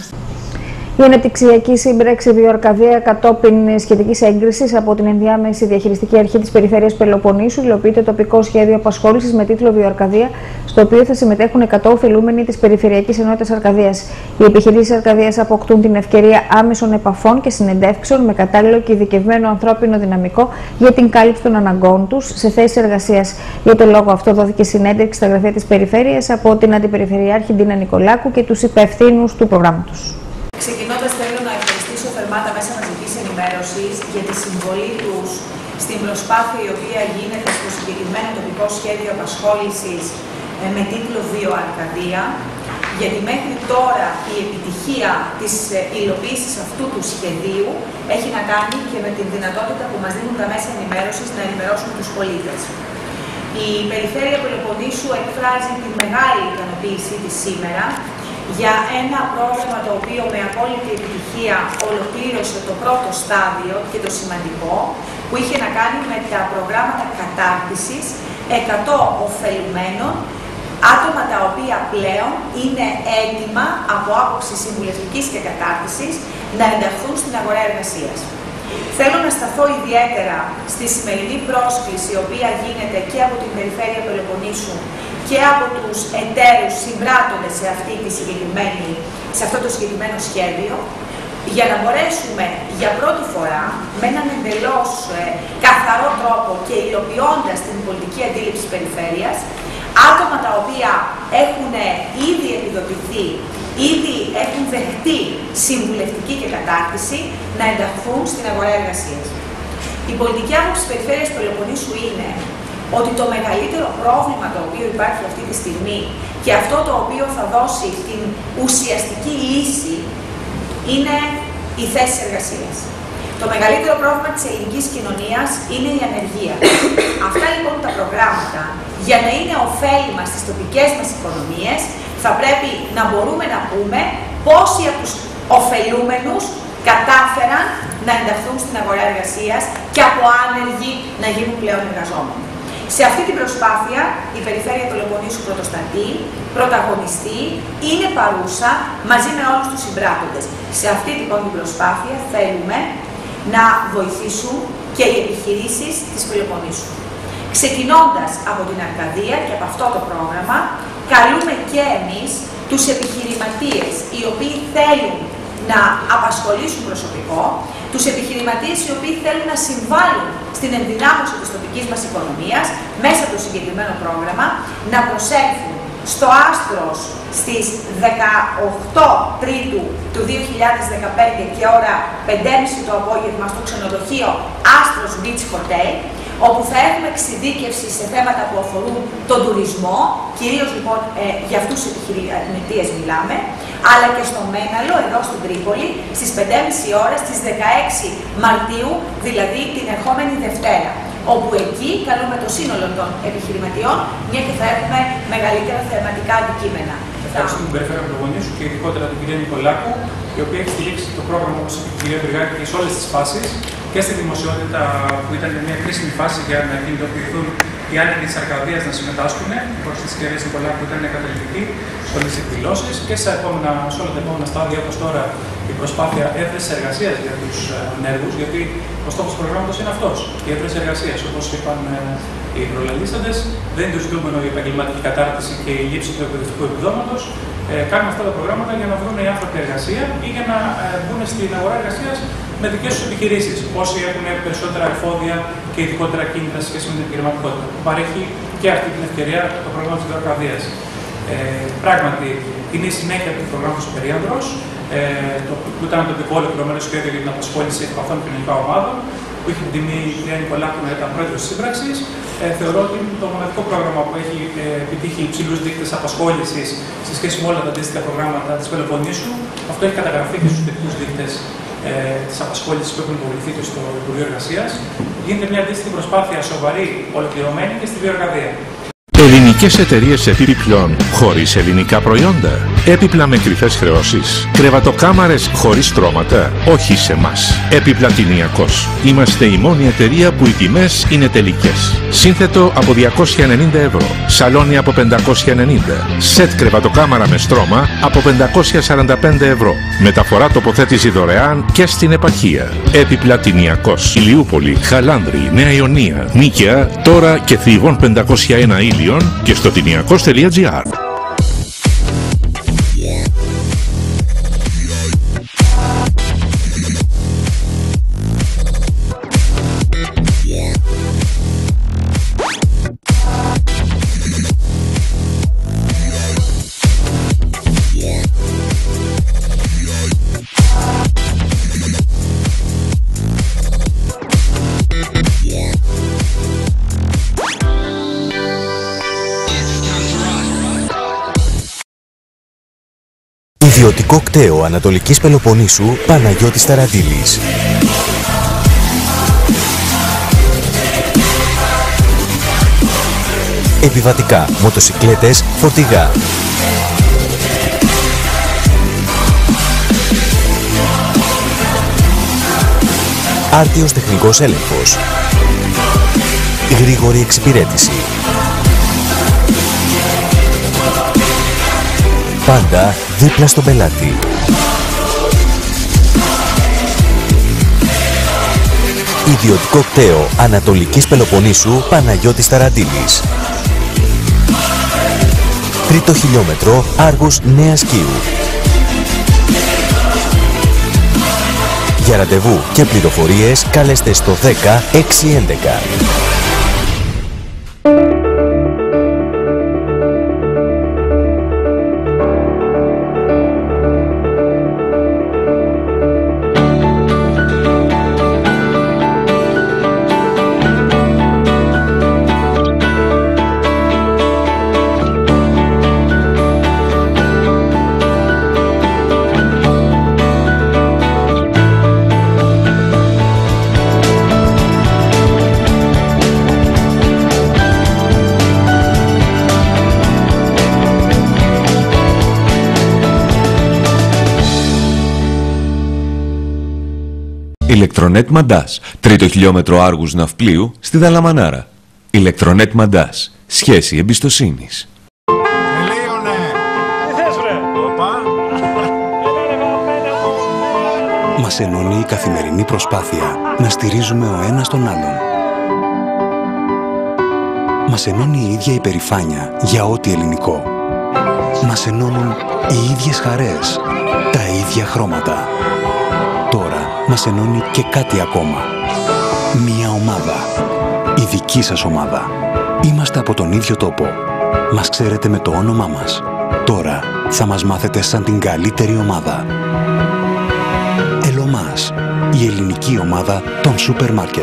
Η αναπτυξιακή σύμπραξη Βιοαρκαδία κατόπιν σχετικής έγκρισης από την ενδιάμεση διαχειριστική αρχή της Περιφέρειας Πελοποννήσου υλοποιείται τοπικό σχέδιο απασχόλησης με τίτλο Βιοαρκαδία, στο οποίο θα συμμετέχουν εκατό ωφελούμενοι της Περιφερειακής Ενότητας Αρκαδίας. Οι επιχειρήσεις Αρκαδίας αποκτούν την ευκαιρία άμεσων επαφών και συνεντεύξεων με κατάλληλο και ειδικευμένο ανθρώπινο δυναμικό για την κάλυψη των αναγκών τους σε θέσεις εργασίας. Για τον λόγο αυτό δόθηκε συνέντευξη στα γραφεία της Περιφέρειας από την Αντιπεριφερειάρχη Ντίνα Νικολάκου και τους υπευθύνους του προγράμματος. Ξεκινώντας, θέλω να ευχαριστήσω θερμά τα μέσα μαζικής ενημέρωσης για τη συμβολή τους στην προσπάθεια η οποία γίνεται στο συγκεκριμένο τοπικό σχέδιο απασχόλησης με τίτλο Βιοαρκαδία, γιατί μέχρι τώρα η επιτυχία της υλοποίησης αυτού του σχεδίου έχει να κάνει και με την δυνατότητα που μας δίνουν τα μέσα ενημέρωσης να ενημερώσουν τους πολίτες. Η Περιφέρεια Πελοποννήσου εκφράζει τη μεγάλη ικανοποίησή της σήμερα για ένα πρόγραμμα το οποίο με απόλυτη επιτυχία ολοκλήρωσε το πρώτο στάδιο και το σημαντικό, που είχε να κάνει με τα προγράμματα κατάρτισης εκατό ωφελουμένων, άτομα τα οποία πλέον είναι έτοιμα από άποψη συμβουλευτικής και κατάρτισης να ενταχθούν στην αγορά εργασίας. Θέλω να σταθώ ιδιαίτερα στη σημερινή πρόσκληση, η οποία γίνεται και από την Περιφέρεια Πελοποννήσου και από τους εταίρους συμπράττοντες σε, αυτή τη συγκεκριμένη, σε αυτό το συγκεκριμένο σχέδιο, για να μπορέσουμε για πρώτη φορά με έναν εντελώς ε, καθαρό τρόπο και υλοποιώντας την πολιτική αντίληψη της περιφέρειας, άτομα τα οποία έχουν ήδη επιδοτηθεί, ήδη έχουν δεχτεί συμβουλευτική και κατάρτιση, να ενταχθούν στην αγορά εργασίας. Η πολιτική άποψη της Περιφέρειας Πελοποννήσου είναι ότι το μεγαλύτερο πρόβλημα το οποίο υπάρχει αυτή τη στιγμή και αυτό το οποίο θα δώσει την ουσιαστική λύση είναι οι θέσεις εργασίας. Το μεγαλύτερο πρόβλημα της ελληνικής κοινωνίας είναι η ανεργία. Αυτά λοιπόν τα προγράμματα, για να είναι ωφέλιμα στις τοπικές μας οικονομίες, θα πρέπει να μπορούμε να πούμε πόσοι από τους ωφελούμενους κατάφεραν να ενταχθούν στην αγορά εργασίας και από άνεργοι να γίνουν πλέον εργαζόμενοι. Σε αυτή την προσπάθεια η Περιφέρεια Πελοποννήσου πρωτοστατεί, πρωταγωνιστεί, είναι παρούσα μαζί με όλους τους συμπράττοντες. Σε αυτή λοιπόν την προσπάθεια θέλουμε να βοηθήσουν και οι επιχειρήσεις της Πελοποννήσου. Ξεκινώντας από την Αρκαδία και από αυτό το πρόγραμμα, καλούμε και εμείς τους επιχειρηματίες οι οποίοι θέλουν να απασχολήσουν προσωπικό, τους επιχειρηματίες οι οποίοι θέλουν να συμβάλλουν στην ενδυνάμωση της τοπικής μας οικονομίας μέσα από το συγκεκριμένο πρόγραμμα, να προσέλθουν στο Άστρος στις δεκαοκτώ Τρίτου του δύο χιλιάδες δεκαπέντε και ώρα πέντε και μισή το απόγευμα στο ξενοδοχείο Άστρος Beach Hotel, όπου θα έχουμε εξειδίκευση σε θέματα που αφορούν τον τουρισμό, κυρίως λοιπόν ε, για αυτούς τους επιχειρηματίες μιλάμε, αλλά και στο Μέναλο, εδώ στην Τρίπολη, στις πέντε και μισή ώρα, στις δεκαέξι Μαρτίου, δηλαδή την ερχόμενη Δευτέρα, όπου εκεί καλούμε το σύνολο των επιχειρηματιών, μια και θα έχουμε μεγαλύτερα θεματικά αντικείμενα. Ευχαριστούμε την Περιφέρεια Πελοποννήσου και ειδικότερα την κυρία Νικολάκου, η οποία έχει στηρίξει το πρόγραμμα, όπως είπε η κυρία Βρυγάκη, σε όλες τις φάσεις και στη δημοσιότητα, που ήταν μια κρίσιμη φάση για να κινητοποιηθούν οι άνεργοι της Αρκαδίας να συμμετάσχουν, όπως της κυρίας Νικολάκου, που ήταν καταληκτική σε όλες τις εκδηλώσεις και σε, επόμενα, σε όλα τα επόμενα στάδια, όπως τώρα η προσπάθεια έβρεσης εργασίας για τους ανέργους, γιατί ο στόχος του προγράμματος είναι αυτός, η έβρεση εργασίας. Όπως είπαν οι προλαλήσαντες, δεν είναι το ζητούμενο η επαγγελματική κατάρτιση και η λήψη του εκπαιδευτικού επιδόματος. Ε, κάνουμε αυτά τα προγράμματα για να βρουν οι άνθρωποι εργασία ή για να ε, μπουν στην αγορά εργασίας με δικές τους επιχειρήσεις. Όσοι έχουν περισσότερα εφόδια και ειδικότερα κίνητρα σε σχέση με την επιχειρηματικότητα, που παρέχει και αυτή την ευκαιρία το πρόγραμμα της Βιοαρκαδίας. Ε, πράγματι, είναι η συνέχεια του προγράμματος Περίανδρος, ε, το, που ήταν το τοπικό ολοκληρωμένο σχέδιο για την απασχόληση ευπαθών κοινωνικών ομάδων, που είχε την τιμή η κυρία Νικολάκου να ήταν πρόεδρος της σύμπραξης. Ε, θεωρώ ότι είναι το μοναδικό πρόγραμμα που έχει ε, επιτύχει υψηλούς δείκτες απασχόλησης σε σχέση με όλα τα αντίστοιχα προγράμματα της Πελοποννήσου. Αυτό έχει καταγραφεί και στους σχετικούς δείκτες ε, της απασχόλησης που έχουν υποβληθεί και στο Υπουργείο Εργασίας. Γίνεται μια αντίστοιχη προσπάθεια σοβαρή, ολοκληρωμένη και στη βιοεργαδία. Ελληνικές εταιρείες επίπλων χωρίς ελληνικά προϊόντα. Έπιπλα με κρυφές χρεώσεις. Κρεβατοκάμαρες χωρίς στρώματα. Όχι σε μας. Επιπλατηνιακός. Είμαστε η μόνη εταιρεία που οι τιμές είναι τελικές. Σύνθετο από διακόσια ενενήντα ευρώ. Σαλόνι από πεντακόσια ενενήντα. Σετ κρεβατοκάμαρα με στρώμα από πεντακόσια σαράντα πέντε ευρώ. Μεταφορά τοποθέτηση δωρεάν και στην επαρχία. Επιπλατηνιακός. Ηλιούπολη, Χαλάνδρη, Νέα Ιωνία, Νίκαια, τώρα και Θηβών πεντακόσια ένα Ήλιο και στο τηνιακός τελεία τζι άρ. Ιδιωτικό κτέο Ανατολικής Πελοποννήσου Παναγιώτης Ταραντήλης. Επιβατικά, μοτοσικλέτες, φορτηγά. Άρτιος τεχνικός έλεγχος. Γρήγορη εξυπηρέτηση. Πάντα δίπλα στον πελάτη. Ιδιωτικό κτέο Ανατολικής Πελοποννήσου Παναγιώτης Ταραντήλης. Τρίτο χιλιόμετρο Άργους Νέας Κοίου. Για ραντεβού και πληροφορίες καλέστε στο δέκα έξι έντεκα. Ηλεκτρονέτ Μαντάς, τρίτο χιλιόμετρο Άργους Ναυπλίου στη Δαλαμανάρα. Ηλεκτρονέτ Μαντάς, σχέση εμπιστοσύνης. Μας ενώνει η καθημερινή προσπάθεια να στηρίζουμε ο ένας τον άλλον. Μας ενώνει η ίδια υπερηφάνεια για ό,τι ελληνικό. Μας ενώνουν οι ίδιες χαρές, τα ίδια χρώματα. Τώρα μας ενώνει και κάτι ακόμα. Μία ομάδα. Η δική σας ομάδα. Είμαστε από τον ίδιο τόπο. Μας ξέρετε με το όνομά μας. Τώρα θα μας μάθετε σαν την καλύτερη ομάδα. Ελωμάς. Η ελληνική ομάδα των σούπερ μάρκετ.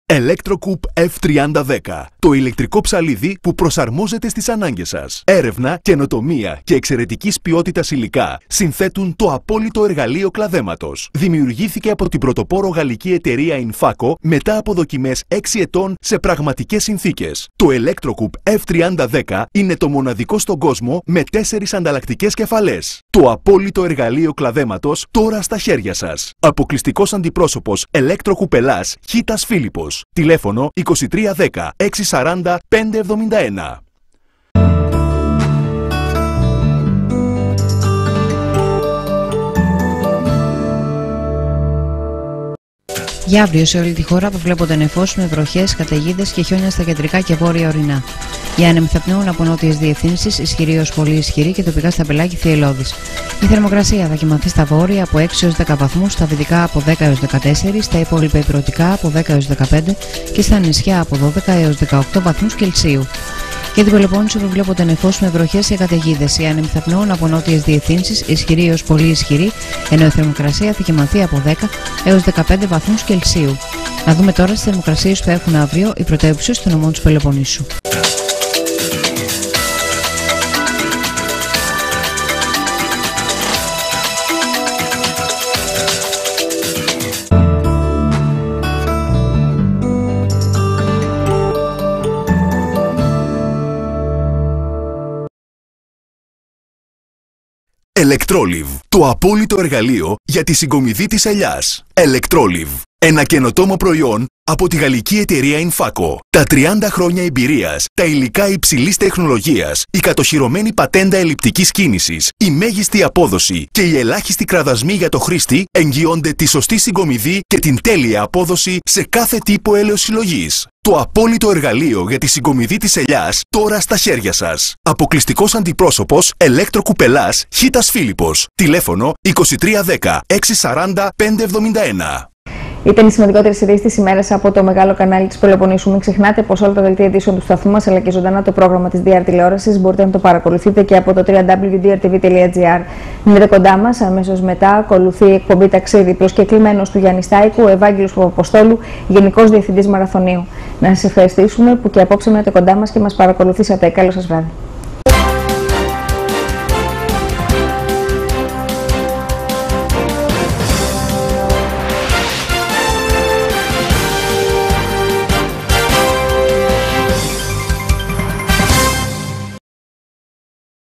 Electrocoup εφ τριάντα δέκα. Το ηλεκτρικό ψαλίδι που προσαρμόζεται στις ανάγκες σας. Έρευνα, καινοτομία και εξαιρετικής ποιότητας υλικά συνθέτουν το απόλυτο εργαλείο κλαδέματος. Δημιουργήθηκε από την πρωτοπόρο γαλλική εταιρεία Infaco μετά από δοκιμές έξι ετών σε πραγματικές συνθήκες. Το Electrocoup εφ τριάντα δέκα είναι το μοναδικό στον κόσμο με τέσσερις ανταλλακτικές κεφαλές. Το απόλυτο εργαλείο κλαδέματος τώρα στα χέρια σας. Αποκλειστικός αντιπρόσωπος Electrocoup Ελλάς Χίτας Φίλιππος. Τηλέφωνο είκοσι τρία δέκα έξι σαράντα πέντε εβδομήντα ένα. Για αύριο σε όλη τη χώρα προβλέπονται νεφώσεις με βροχές, καταιγίδες και χιόνια στα κεντρικά και βόρεια ορεινά. Οι άνεμοι θα πνέουν από νότιες διευθύνσεις, ισχυρή έως πολύ ισχυρή και τοπικά στα πελάγη θυελλώδης. Η θερμοκρασία θα κυμανθεί στα βόρεια από έξι έως δέκα βαθμούς, στα δυτικά από δέκα έως δεκατέσσερα, στα υπόλοιπα υπηρετικά από δέκα έως δεκαπέντε και στα νησιά από δώδεκα έως δεκαοκτώ βαθμούς Κελσίου. Για την Πελοπόννησο προβλέπονται νεφώσεις με βροχές και καταιγίδες. Οι άνεμοι θα πνέουν από νότιες διευθύνσεις, ισχυρή έως πολύ ισχυρή, ενώ η θερμοκρασία θα κυμανθεί από δέκα έως δεκαπέντε βαθμούς Κελσίου. Να δούμε τώρα τις θερμοκρασίες που έχουν αύριο οι πρωτεύουσες των νομών της Πελοποννήσου. Electrolive, το απόλυτο εργαλείο για τη συγκομιδή της ελιάς. Electrolive, ένα καινοτόμο προϊόν από τη γαλλική εταιρεία Infaco. Τα τριάντα χρόνια εμπειρίας, τα υλικά υψηλής τεχνολογίας, η κατοχυρωμένη πατέντα ελλειπτικής κίνησης, η μέγιστη απόδοση και η ελάχιστη κραδασμή για το χρήστη εγγυώνται τη σωστή συγκομιδή και την τέλεια απόδοση σε κάθε τύπο ελαιοσυλλογής. Το απόλυτο εργαλείο για τη συγκομιδή της ελιάς τώρα στα χέρια σας. Αποκλειστικός αντιπρόσωπος Electrocoup Ελλάς Χίτας Φίλιππος. Τηλέφωνο είκοσι τρία δέκα έξι σαράντα πέντε εβδομήντα ένα. Ήταν οι σημαντικότερες ειδήσεις της ημέρας από το μεγάλο κανάλι της Πελοποννήσου. Μην ξεχνάτε πως όλα τα δελτία ειδήσεων του σταθμού μας αλλά και ζωντανά το πρόγραμμα της ντι αρ τηλεόρασης μπορείτε να το παρακολουθείτε και από το double-u double-u double-u τελεία ντι αρ τι βι τελεία τζι άρ. Μείνετε κοντά μας, αμέσως μετά ακολουθεί η εκπομπή Ταξίδι προσκεκλημένος του Γιάννη Στάικου, ο Ευάγγελος Παπαποστόλου, Γενικός Διευθυντής Μαραθωνίου. Να σας ευχαριστήσουμε που και απόψε μένετε κοντά μας και μας παρακολουθήσατε. Καλό σας βράδυ.